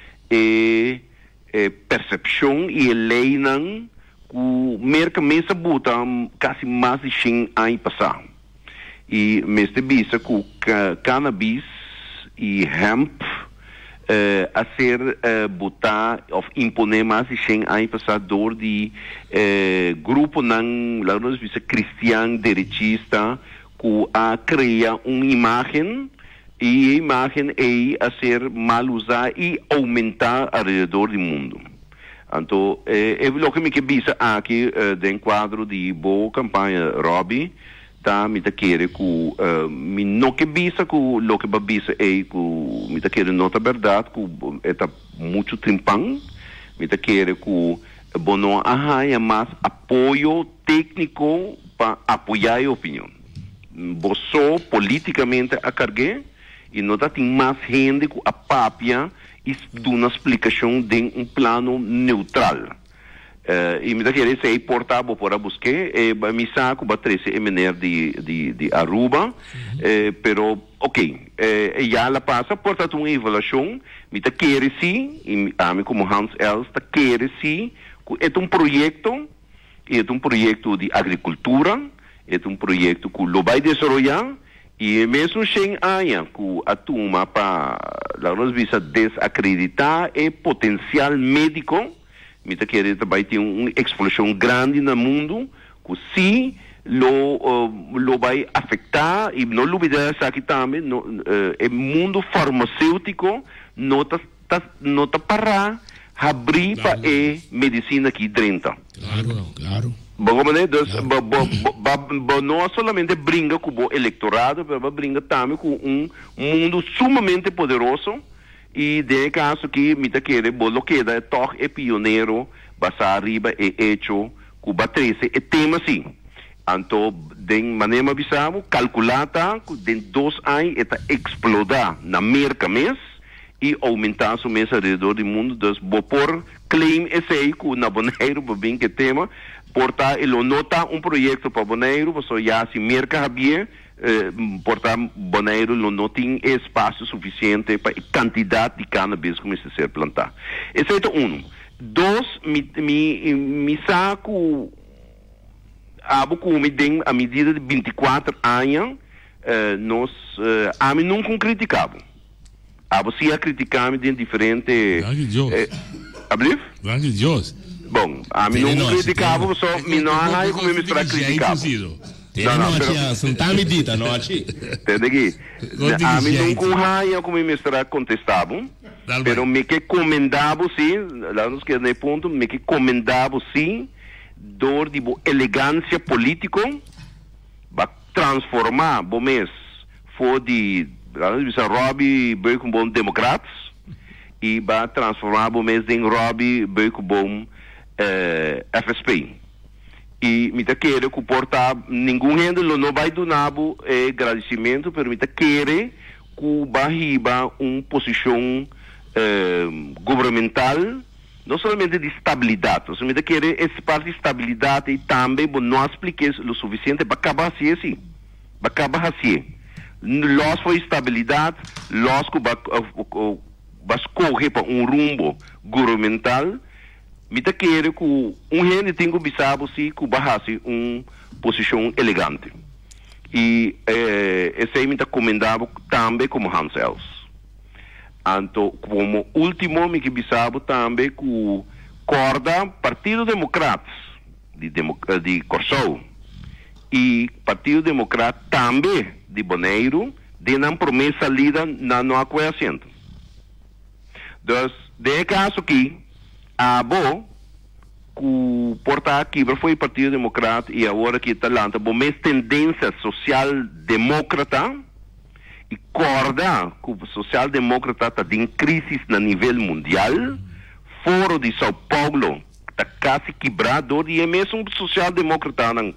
e, e percepção e lei não que merca mesa buta quase mais de cem anos passar e mestre bisa que cannabis e hemp Uh, a ser uh, botar ou imponer mais de cem anos passador de uh, grupo não lá nós visa cristiano direitista que a criar uma imagem e a imagem é a ser mal usada e aumentar ao redor do mundo. Então é, é o que me que visa aqui uh, de quadro de boa campanha Robbie tá me tá querer que uh, me não que bisa que lo que babisa é que me tá querer nota verdade que é tá muito tempão me tá querer que bono arranha mais apoio técnico para apoiar a opinião você politicamente a cargue e não tá tem mais gente que a papia e dá uma explicação de um plano neutral. Uh, e me dá querer ser portável para buscar e me saco para treze ml de de de Aruba uhum. eh, pero ok eh, já la passa portanto uma avaliação me dá querer sim e a mim como Hans Els tá querer sim é um projeto é um projeto de agricultura é um projeto que lo vai desenvolver e mesmo sem anos que a turma para lá nós visa desacreditar é potencial médico me tá querendo também ter uma explosão grande no mundo que se lo uh, lo vai afetar e não olvidar aqui também no uh, o mundo farmacêutico não tá, tá não tá para abrir para a medicina aqui dentro.
Claro, claro.
Bom, né? Então, não somente brinca com o eleitorado, mas brinca também com um mundo sumamente poderoso. E de caso que me tá querer bolo queda é toch é pioneiro basa arriba é hecho com batrese é tema sim então de maneira bisamo calculata de dois anos é explodir na merca mês e aumentar sua mesa ao redor do mundo das por claim esse aí que na Bonaire bem que tema porta ele nota um projeto para Bonaire você já se merca habia Eh, portar Bonaire não tem espaço suficiente para a quantidade de cannabis que começa a ser plantar. Esse é um. Dois, me, me, me saco abo como me tem a medida de vinte e quatro anos eh, nós eh, a mim nunca criticava. Abo se a criticar me tem diferente
eh,
abrir?
Graças a Deus.
Bom, a mim nunca criticava, só me não há como me para criticar.
Não, não, pero... São tá medida, não aqui.
Entende aqui? A mim não com raia como me será contestado, pero me que comendava sim, lá nos que nem ponto, me que comendava sim, dor de elegância político, vai transformar, bom mês, foi de, lá nos bisa Robbie bem com bom democratas e vai transformar bom mês em Robbie bem com bom eh, F S P. E me tá querer que porta nenhum rende não vai do nabo é agradecimento, pero me tá querer que barriba uma posição eh, governamental não somente de estabilidade, mas me tá querer essa parte de estabilidade e também não expliquei o suficiente para acabar assim, para acabar assim. los foi estabilidade, los que vai correr para um rumbo governamental, me tá querendo que um gente tem que bisabo se que barrasse uma posição elegante. E eh, esse aí me tá comendado também como Hans Els. Então, como último, me que bisabo também que corda Partido Democrata de, Demo, de Corsou e Partido Democrata também de Bonaire de uma promessa lida na não acuação. Então, de caso aqui, a bo que porta aqui foi o Partido Democrata e agora que está lá, a mais tendência social-democrata e corda que o social-democrata está em crise no nível mundial, foro de São Paulo está quase quebrado e é mesmo um social-democrata na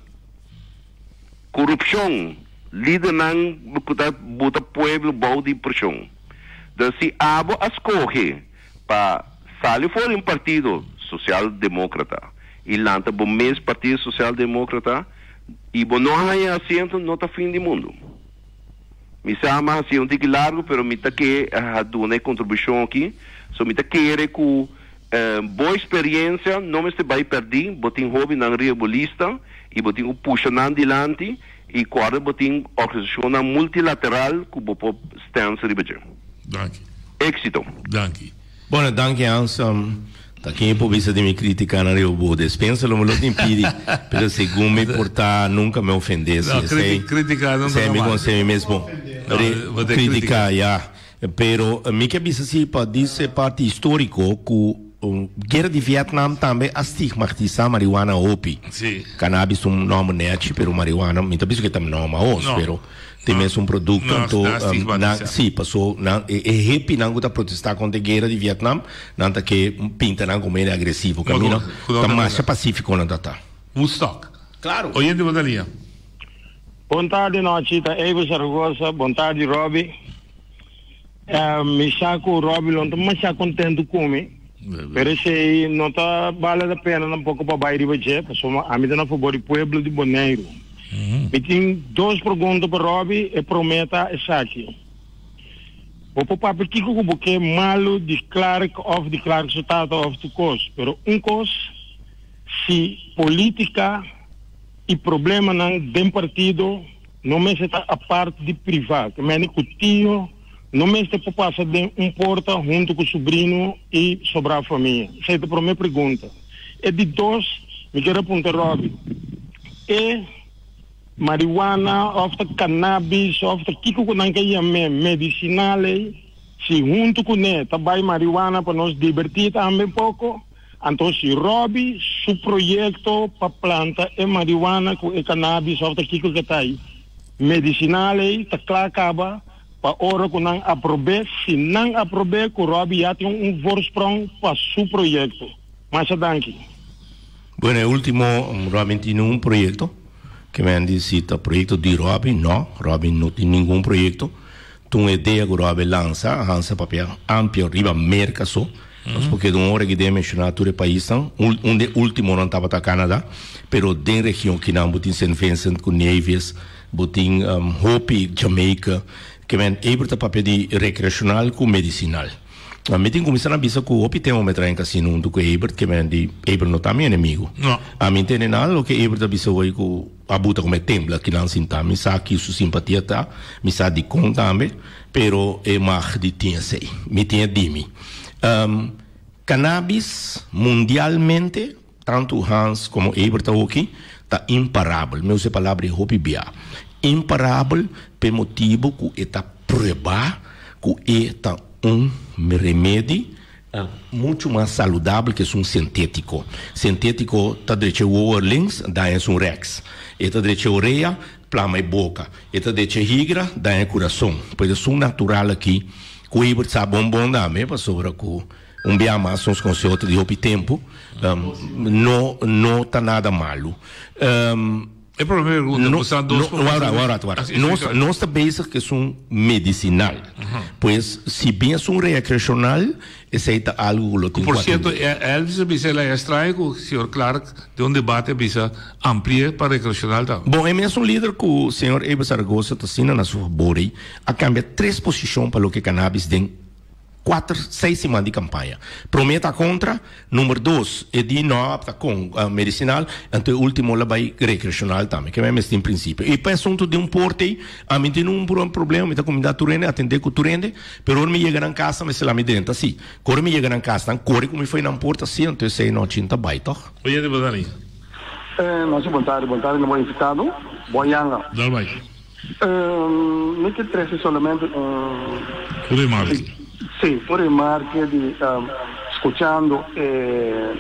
corrupção, líder não bota povo bom de pressão. Então, se abo escolhe para sair fora um partido social-democrata e lanta o mesmo partido social-democrata e bom não há assento não está fim do mundo. Me chama assim um tique largo, pero me tá que a uma contribuição aqui, so me tá querer que uh, boa experiência não me se vai perder, botin hobby na rebolista e botin o puxa na adiante e quando botin organização multilateral que o pode estar ribeiro.
Danke.
Éxito.
Danke.
Bom, danke Hans. Aqui por vista de me criticar na Rio despensa lo me lo impede, pero segundo me portar nunca me ofender.
Não, criticar não
é me consegue mesmo criticar já, pero me que bisa se para dizer parte histórico que a guerra de Vietnã também estigmatiza marihuana opi.
Sim.
Cannabis um nome net, pero marihuana, me tá que também nome os, pero tem mesmo um produto então sim passou na e happy não está protestar contra a guerra de Vietnã não tá que pinta não como ele é agressivo caminho tá mais pacífico não tá
Woodstock
claro
oyente Bodalia
boa tarde Nochita Evo Saragossa boa tarde Robbie me chaco Robbie não tô mais contente com me pero se não tá vale a pena um pouco para bairro de pessoa a mim não favor do pueblo de Bonaire.
Uhum.
Eu tenho duas perguntas para o Robbie e prometa essa aqui. O papai, por que o buquê malo de Clark of de Clark resultado of the cost? Pero um cost, se política e problema não tem partido, não me está a parte de privado. Que me o tio, não me está para passar de um porta junto com o sobrinho e sobrar a família. Essa é a primeira pergunta. E de dois, me quero apontar, Robbie. E marihuana, of the cannabis, of the kiko ko nang kaya me medicinal si junto com ne tabay marihuana para nos divertir também pouco. Então si Robbie su proyecto pa planta e marihuana com e cannabis of the kiko que tá aí medicinal ta clacaba pa ora ko nang aprobe si nang aprobe ko Robbie já tem um voorsprong pa su proyecto. Mas danke.
Bueno, el último Robin tiene un proyecto que me han dicho el proyecto de Robin, no, Robin no tiene ningún proyecto. Tu una idea que Robin lanza, lanza papel amplio, arriba mercaso, mm-hmm. porque de una hora que de mencionar todo el país, un de último no estaba en Canadá, pero de región que no botin Saint Vincent con Nevis, botin um, Hopi, Jamaica, que me han hecho papel de recreacional con medicinal. A mim tem começado a pensar que o Hopi tem um metrô em casino do que Ebert, que me di Ebert não tá meu inimigo.
Não.
A mim tem nada o que Ebert tá pensando aí que a buta como é templa que não sinta, me sabe que sua simpatia tá, me sabe de conta também, pero é mais de tinha sei, me tinha dimi. Um, cannabis mundialmente, tanto Hans como Ebert aqui, tá imparável. Meu se palavra é Hopi bia. Imparável por motivo que está provar que está um remédio uh, muito mais saudável que um sintético. Sintético está direito o links, dá é um rex. Está direito ureia, plama e boca. Está direito higra, dá é coração. Pois é um natural aqui. Que o sabe bom bom da me para sobre que um bem mais são os conceitos de hopi tempo. Um, não não tá nada malo. Um,
É para pergunta,
no,
usar dois
no, agora, agora, agora. Nós, nós também que são medicinal, uh-huh. Pois se bem é um recreacional, aceita algo que
por certo, Elvis Bissela é estranho com o senhor Clark de um debate bisa amplo para recreacional também.
Bom, é mesmo um líder que o senhor Eber Zaragoza está sendo na sua bori a cambiar três posições para o que cannabis tem quatro, seis semanas de campanha. Prometa contra, número dois, é de não apta com uh, medicinal, então o último lá vai recreacional também, que é mesmo em princípio. E para o assunto de um porte, a mim tem um problema, me da comunidade turende, atender com o turende, pero quando me chega na casa, me se lá me dentro, assim. Quando me chega na casa, não corre como foi na porta, assim, então eu sei, não tinha baita.
Oi, de Badani.
Eh, não sei, boa tarde, boa tarde, não vou invitado. Boianga.
Dá vai.
Me que trece solamente...
Por remarque.
Sì, por remarque di um, escuchando eh,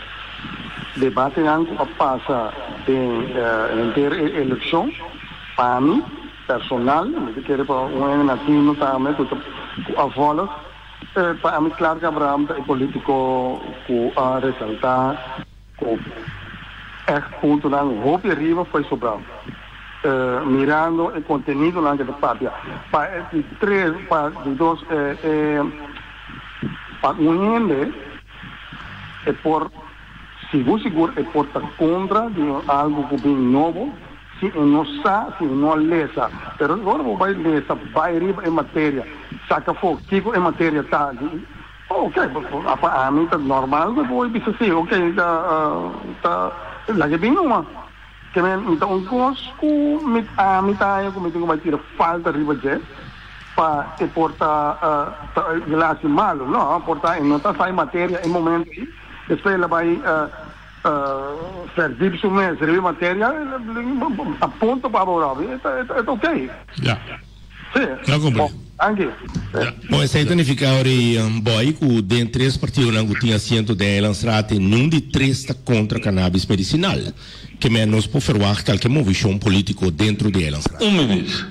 debate anche a passa de uh, inter eleção para mim personal, me quero para um nativo também a vola para mim claro que Abraham é político que a ressaltar que é ponto lá no hope arriba foi sobrado. Uh, mirando o conteúdo lá da página para três para dois é é para um é por seguro seguro é por estar contra de algo que bem novo se não sabe se não lesa pero agora vai lesa vai arriba em matéria saca fogo tipo em matéria tá ok a mim tá normal depois bisa assim ok tá tá lá que bem uma que então um gosto mit a mitad como tenho mais tira falta riba je para te porta glass malo não porta não tá sai matéria em momento depois ela vai servir su mês servir matéria a ponto para orar é é ok
já
sim
não compreendo.
Anche.
Bom, essa significa ora um boy que dentro três partidos não tinha assento de lançar nenhum de três está contra cannabis medicinal, que menos por falar qualquer movição político dentro de lançar.
Um minuto.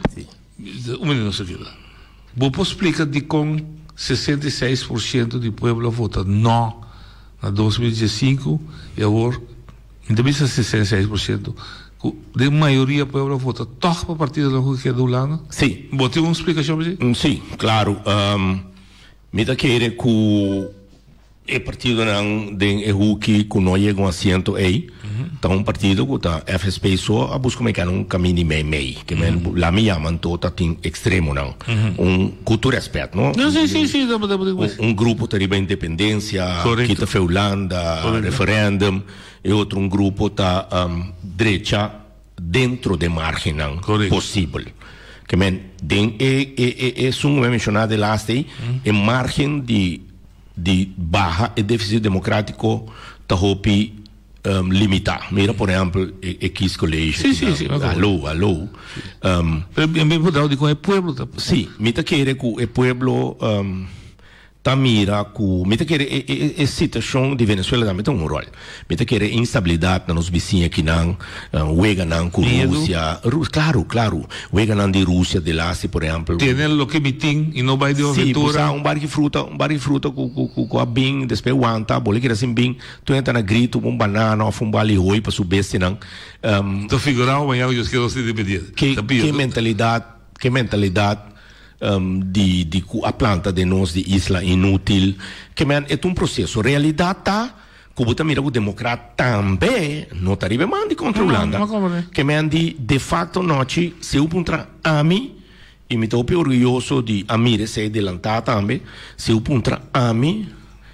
Um minuto, Sofia. Vou explicar de com sessenta e seis por cento do povo vota não na dois mil e dezesseis e agora ainda bem sessenta e seis por cento. De maioria do povo vota toca para o partido que é do lado?
Sim.
Você uma explicação para isso?
Sim, claro. Um, me dá querer que o partido não de o que que não chega um assento aí. Então um partido que está F S P só a buscar um caminho meio meio que lá me chamam toda tem extremo não. Um cultura respeito, não?
Não, sim, sim, sim.
Um grupo tem a independência, que está Holanda, referendum. E outro um grupo está um, direita dentro de margem não possível. Que men den é é é sum é mencionado lá aí é margem de de barra e déficit democrático tá hopi um, limitar. Mira por exemplo é quis colégio.
Sim, sim, sim.
Alô, alô. Um,
me mudar de com é pueblo.
Sim, me tá querer que é pueblo um, tá mira com me tá querer é é situação de Venezuela também tem um rol. Me tá querer instabilidade nos vizinhos aqui não, wega não com Rússia, claro, claro, wega não de Rússia de lá, se por exemplo.
Tem o que meeting e não vai de aventura.
Sim, um bar de fruta, um bar de fruta com com com a bing, depois aguanta, bole que assim bing, tu entra na grito um banana ou um bali oi para subir se não. Um,
tu figurar o eu quero ser dependente.
Que que mentalidade, que mentalidade Um, de, de a planta de nós de isla inútil que man, é um processo realidade tá como também o democrata também não está arribando de controlando que man de de facto noite se o contra a mim e me estou orgulhoso de a mim ser adelantar também se o contra a mim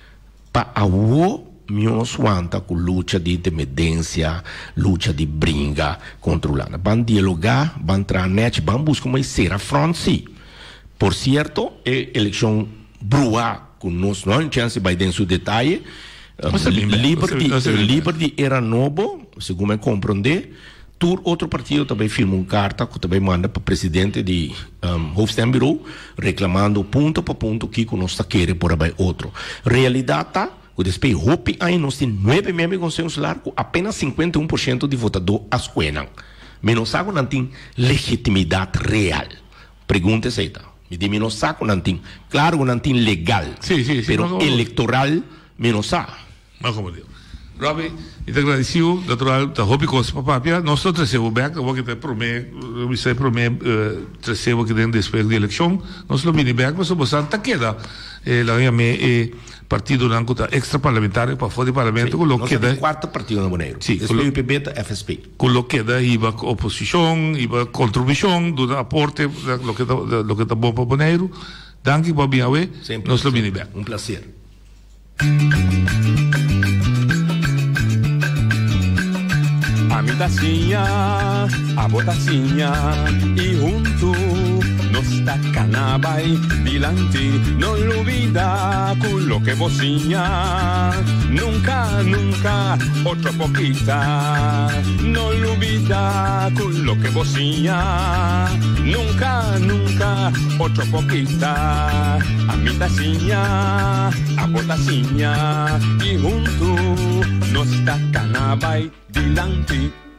para a o meus wanta com luta de dependência, luta de briga controlando van dialogar van entrar net van buscar uma ser a frente. Por certo, é eleição brua, com nós não chance vai dentro do detalhe. Um, Liberty, Liberty era novo, segundo me compreender. Tur outro partido também firma uma carta que também manda para o presidente de um, Hofstadbureau, reclamando ponto por ponto que nós está querendo por aí outro. Realidade tá, o despejo hope aí nós temos nove membros de conselho solar com apenas cinquenta e um por cento de votador as coenan. Menos algo não tem legitimidade real. Pergunta é essa. Me diz, menos saco não tem. Claro que não tem legal.
Sim, sim, sim.
Pero eleitoral, menos saco.
Mas como digo. Robbie, e te agradecido, natural, te hobby coisa para papia, nós não trazemos back, eu vou que te promet, eu sei promet, trazemos que dentro depois da eleição, nós não vini back, mas o bastante tá queda, la minha me partido não conta extra parlamentar para fora do parlamento, com o que da
quarto partido no Boneiro,
sim,
com o P B da F S P,
com o que da iba oposição, iba contribuição, do aporte, lo que lo que tá bom para Boneiro, danke para bem awe, nós não vini back,
um prazer.
A mi tacinha, a botacinha e junto nossa cana vai dilante, não olvida quello que vocinha, nunca, nunca, outra poquita, não olvida quello que vocinha, nunca, nunca, outra poquita, a mi tacinha, a botacinha e junto nossa cana vai dilante.